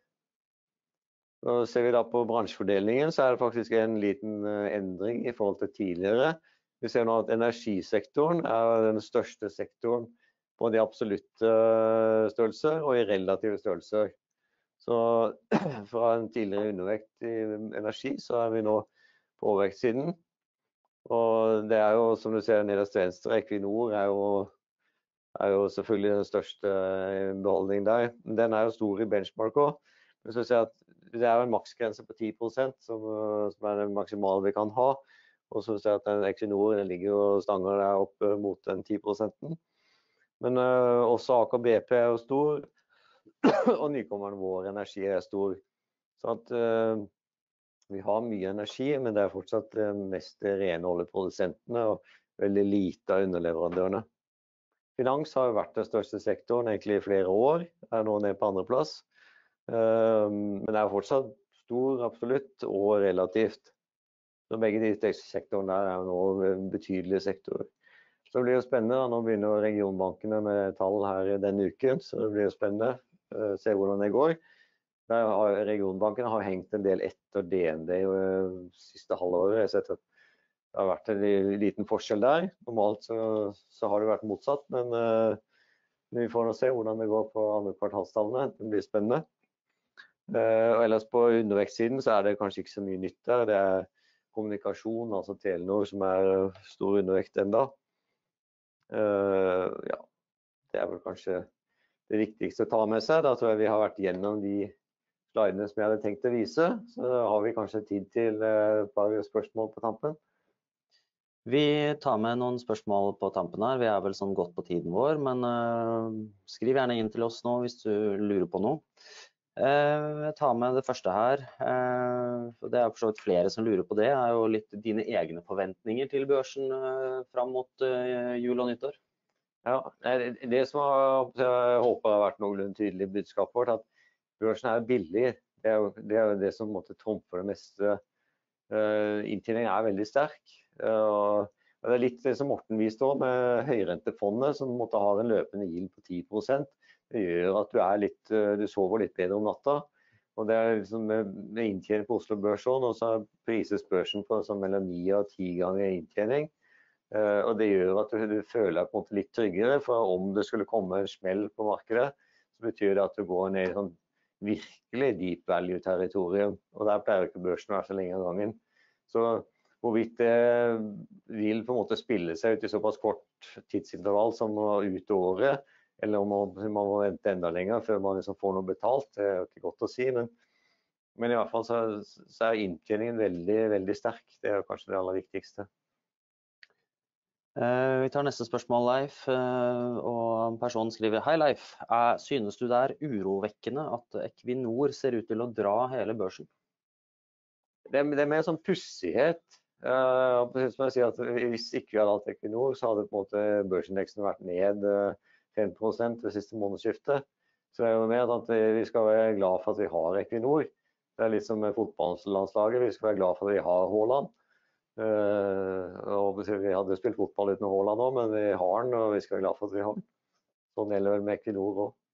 Så ser vi da på bransjefordelingen, så er det faktisk en liten endring i forhold til tidligere. Vi ser nå at energisektoren er den største sektoren på de absolutte størrelser og i relative størrelser. Så fra en tidligere undervekt i energi, så er vi nå på overvektsiden. Og det er jo, som du ser nederst til venstre, Equinor er jo, er jo selvfølgelig den største beholdningen der. Den er jo stor i benchmark også. Men så ser jeg at det er jo en maksgrense på ti prosent som, som er den maksimale vi kan ha. Og så ser jeg at den Equinor den ligger jo stanger der oppe mot den ti prosenten. Men uh, også Aker B P er jo stor, og nykommeren Vår Energi er stor. Så at uh, vi har mye energi, men det er fortsatt mest rene oljeprodusentene og veldig lite av underleverandørene. Finans har jo vært den største sektoren egentlig i flere år, er nå nede på andre plass. Men det er fortsatt stor, absolutt, og relativt. Så begge de sektorene der er jo nå betydelige sektorer. Så det blir jo spennende, nå begynner regionbankene med tall her denne uken, så det blir jo spennende å se hvordan det går. Regionbanken har hengt en del etter D N B i siste halvåret. Jeg har sett at det har vært en liten forskjell der. Normalt så, så har det vært motsatt, men uh, vi får nå se hvordan det går på andre kvartalstallene. Det blir spennende. Uh, og ellers på undervekstsiden så er det kanskje ikke så mye nytt der. Det er kommunikasjon, altså Telenor, som er stor undervekt enda. Uh, ja, det er vel kanskje det viktigste å ta med seg. Da tror jeg vi har vært gjennom de slidene som jeg hadde tenkt å vise, så har vi kanskje tid til et par spørsmål på tampen. Vi tar med noen spørsmål på tampen her. Vi er vel sånn godt på tiden vår, men uh, skriv gjerne inn til oss nå hvis du lurer på noe. Uh, jeg tar med det første her. Uh, det er for så vidt flere som lurer på det. Det er jo litt dine egne forventninger til børsen uh, fram mot uh, jul og nyttår. Ja, det som har, jeg håper har vært noenlunde tydelig budskap vårt, at børsen er billig. Det er jo det, er jo det som måtte trumfe det meste. Uh, inntjeningen er veldig sterk, uh, Det er litt det som Morten viste også, med høyrentefondet som måtte ha en løpende yield på ti prosent. Det gjør at du, er litt, du sover litt bedre om natta. Og det er liksom med, med inntjening på Oslo Børs også, og så prises børsen på sånn mellom ni og ti ganger inntjening. Uh, og det gjør at du, du føler deg på en måte litt tryggere, for om det skulle komme en smell på markedet, så betyr det at du går ned i sånn virkelig deep value-territorium. Og der pleier ikke børsen å være så lenge av gangen. Så hvorvidt det vil på en måte spille seg ut i såpass kort tidsintervall som ut året, eller om man, man må vente enda lenger før man liksom får noe betalt, det er jo ikke godt å si. Men, men i hvert fall så, så er inntjeningen veldig, veldig sterk. Det er jo kanskje det aller viktigste. Uh, vi tar neste spørsmål, Leif. Uh, og personen skriver: Hei Leif, er, synes du det er urovekkende at Equinor ser ut til å dra hele børsen? Det er, det er mer sånn pussighet. Uh, som jeg sier at hvis ikke vi hadde hatt Equinor, så hadde på en måte børsindeksen vært ned uh, fem prosent ved siste månedsskiftet. Så det er jo mer at vi skal være glad for at vi har Equinor. Det er litt som med fotballlandslaget. Vi skal være glad for at vi har Haaland. Uh, og vi hadde spilt fotball uten Haaland nå, men vi har den, og vi skal være glad for at vi har den. Sånn gjelder vel med Equinor også.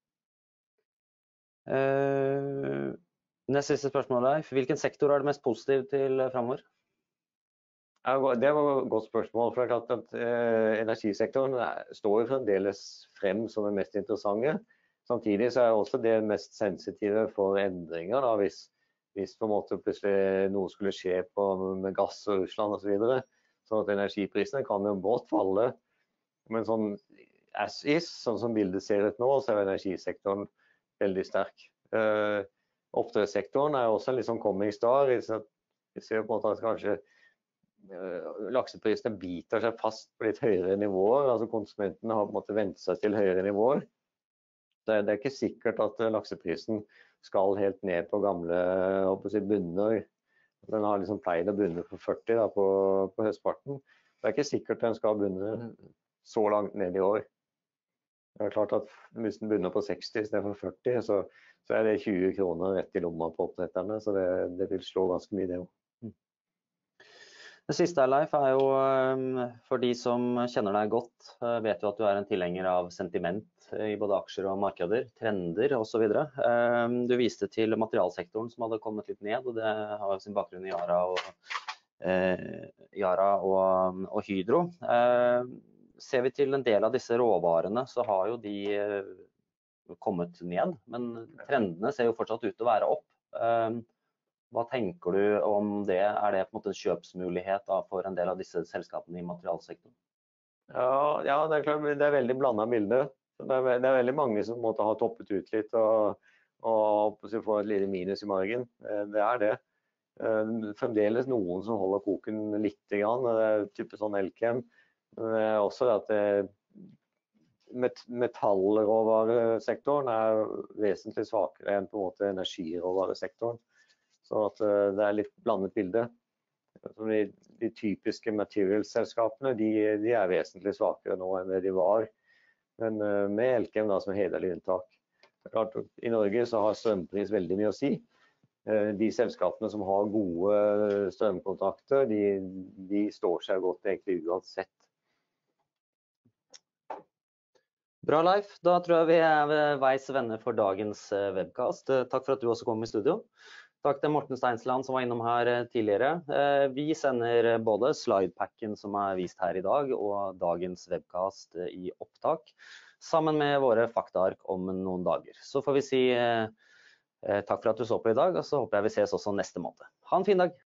Uh, neste siste spørsmål, Leif. Hvilken sektor er det mest positiv til fremover? Det var et godt spørsmål, for det er klart at eh, energisektoren står fremdeles frem som det mest interessante. Samtidig så er også det mest sensitive for endringer, da, hvis, hvis på en måte plutselig noe skulle skje på, med gass og Russland og så videre. Sånn at energiprisene kan jo godt falle. Men sånn as is, sånn som bildet ser ut nå, så er energisektoren veldig sterk. Eh, Oppdrettssektoren er også en litt sånn coming star. Vi ser på en måte at kanskje lakseprisene biter seg fast på litt høyere nivåer, altså konsumentene har på en måte vent seg til høyere nivåer. Det er, det er ikke sikkert at lakseprisen skal helt ned på gamle si, bunner. Den har liksom pleid å bunne på førti da, på, på høstparten. Det er ikke sikkert den skal bunne så langt ned i år. Det er klart at hvis den bunner på seksti i stedet for førti, så, så er det tjue kroner rett i lomma på oppdretterne, så det, det vil slå ganske mye det også. Det siste, Leif, er jo for de som kjenner deg godt, vet jo at du er en tilhenger av sentiment i både aksjer og markeder, trender og så videre. Du viste til materialsektoren som hadde kommet litt ned, og det har sin bakgrunn i Yara og, eh, Yara og, og Hydro. Eh, ser vi til en del av disse råvarene, så har jo de kommet ned, men trendene ser jo fortsatt ut til å være opp. Eh, Hva tenker du om det? Er det på en måte en kjøpsmulighet da, for en del av disse selskapene i materialsektoren? Ja, ja det er klart, det er veldig blandet bilde. Det er, det er veldig mange som måtte ha toppet ut litt og, og få et lite minus i margen. Det er det. Fremdeles noen som holder koken litt grann. Det er type sånn Elkem. Men det er også at det, metallråvaresektoren er vesentlig svakere enn på en måte energiråvaresektoren. Så at det er litt blandet bilde. De, de typiske materials-selskapene, de, de er vesentlig svakere nå enn det de var. Men med Elkem da, som hederlig unntak. Klart, i Norge så har strømpris veldig mye å si. De selskapene som har gode strømkontrakter, de, de står seg godt egentlig uansett. Bra, Leif. Da tror jeg vi er ved veis venner for dagens webcast. Takk for at du også kom i studio. Takk til Morten Steinsland som var innom her tidligere. Vi sender både slidepacken som er vist her i dag, og dagens webcast i opptak, sammen med våre faktaark om noen dager. Så får vi si takk for at du så på i dag, og så håper jeg vi ses også neste måned. Ha en fin dag!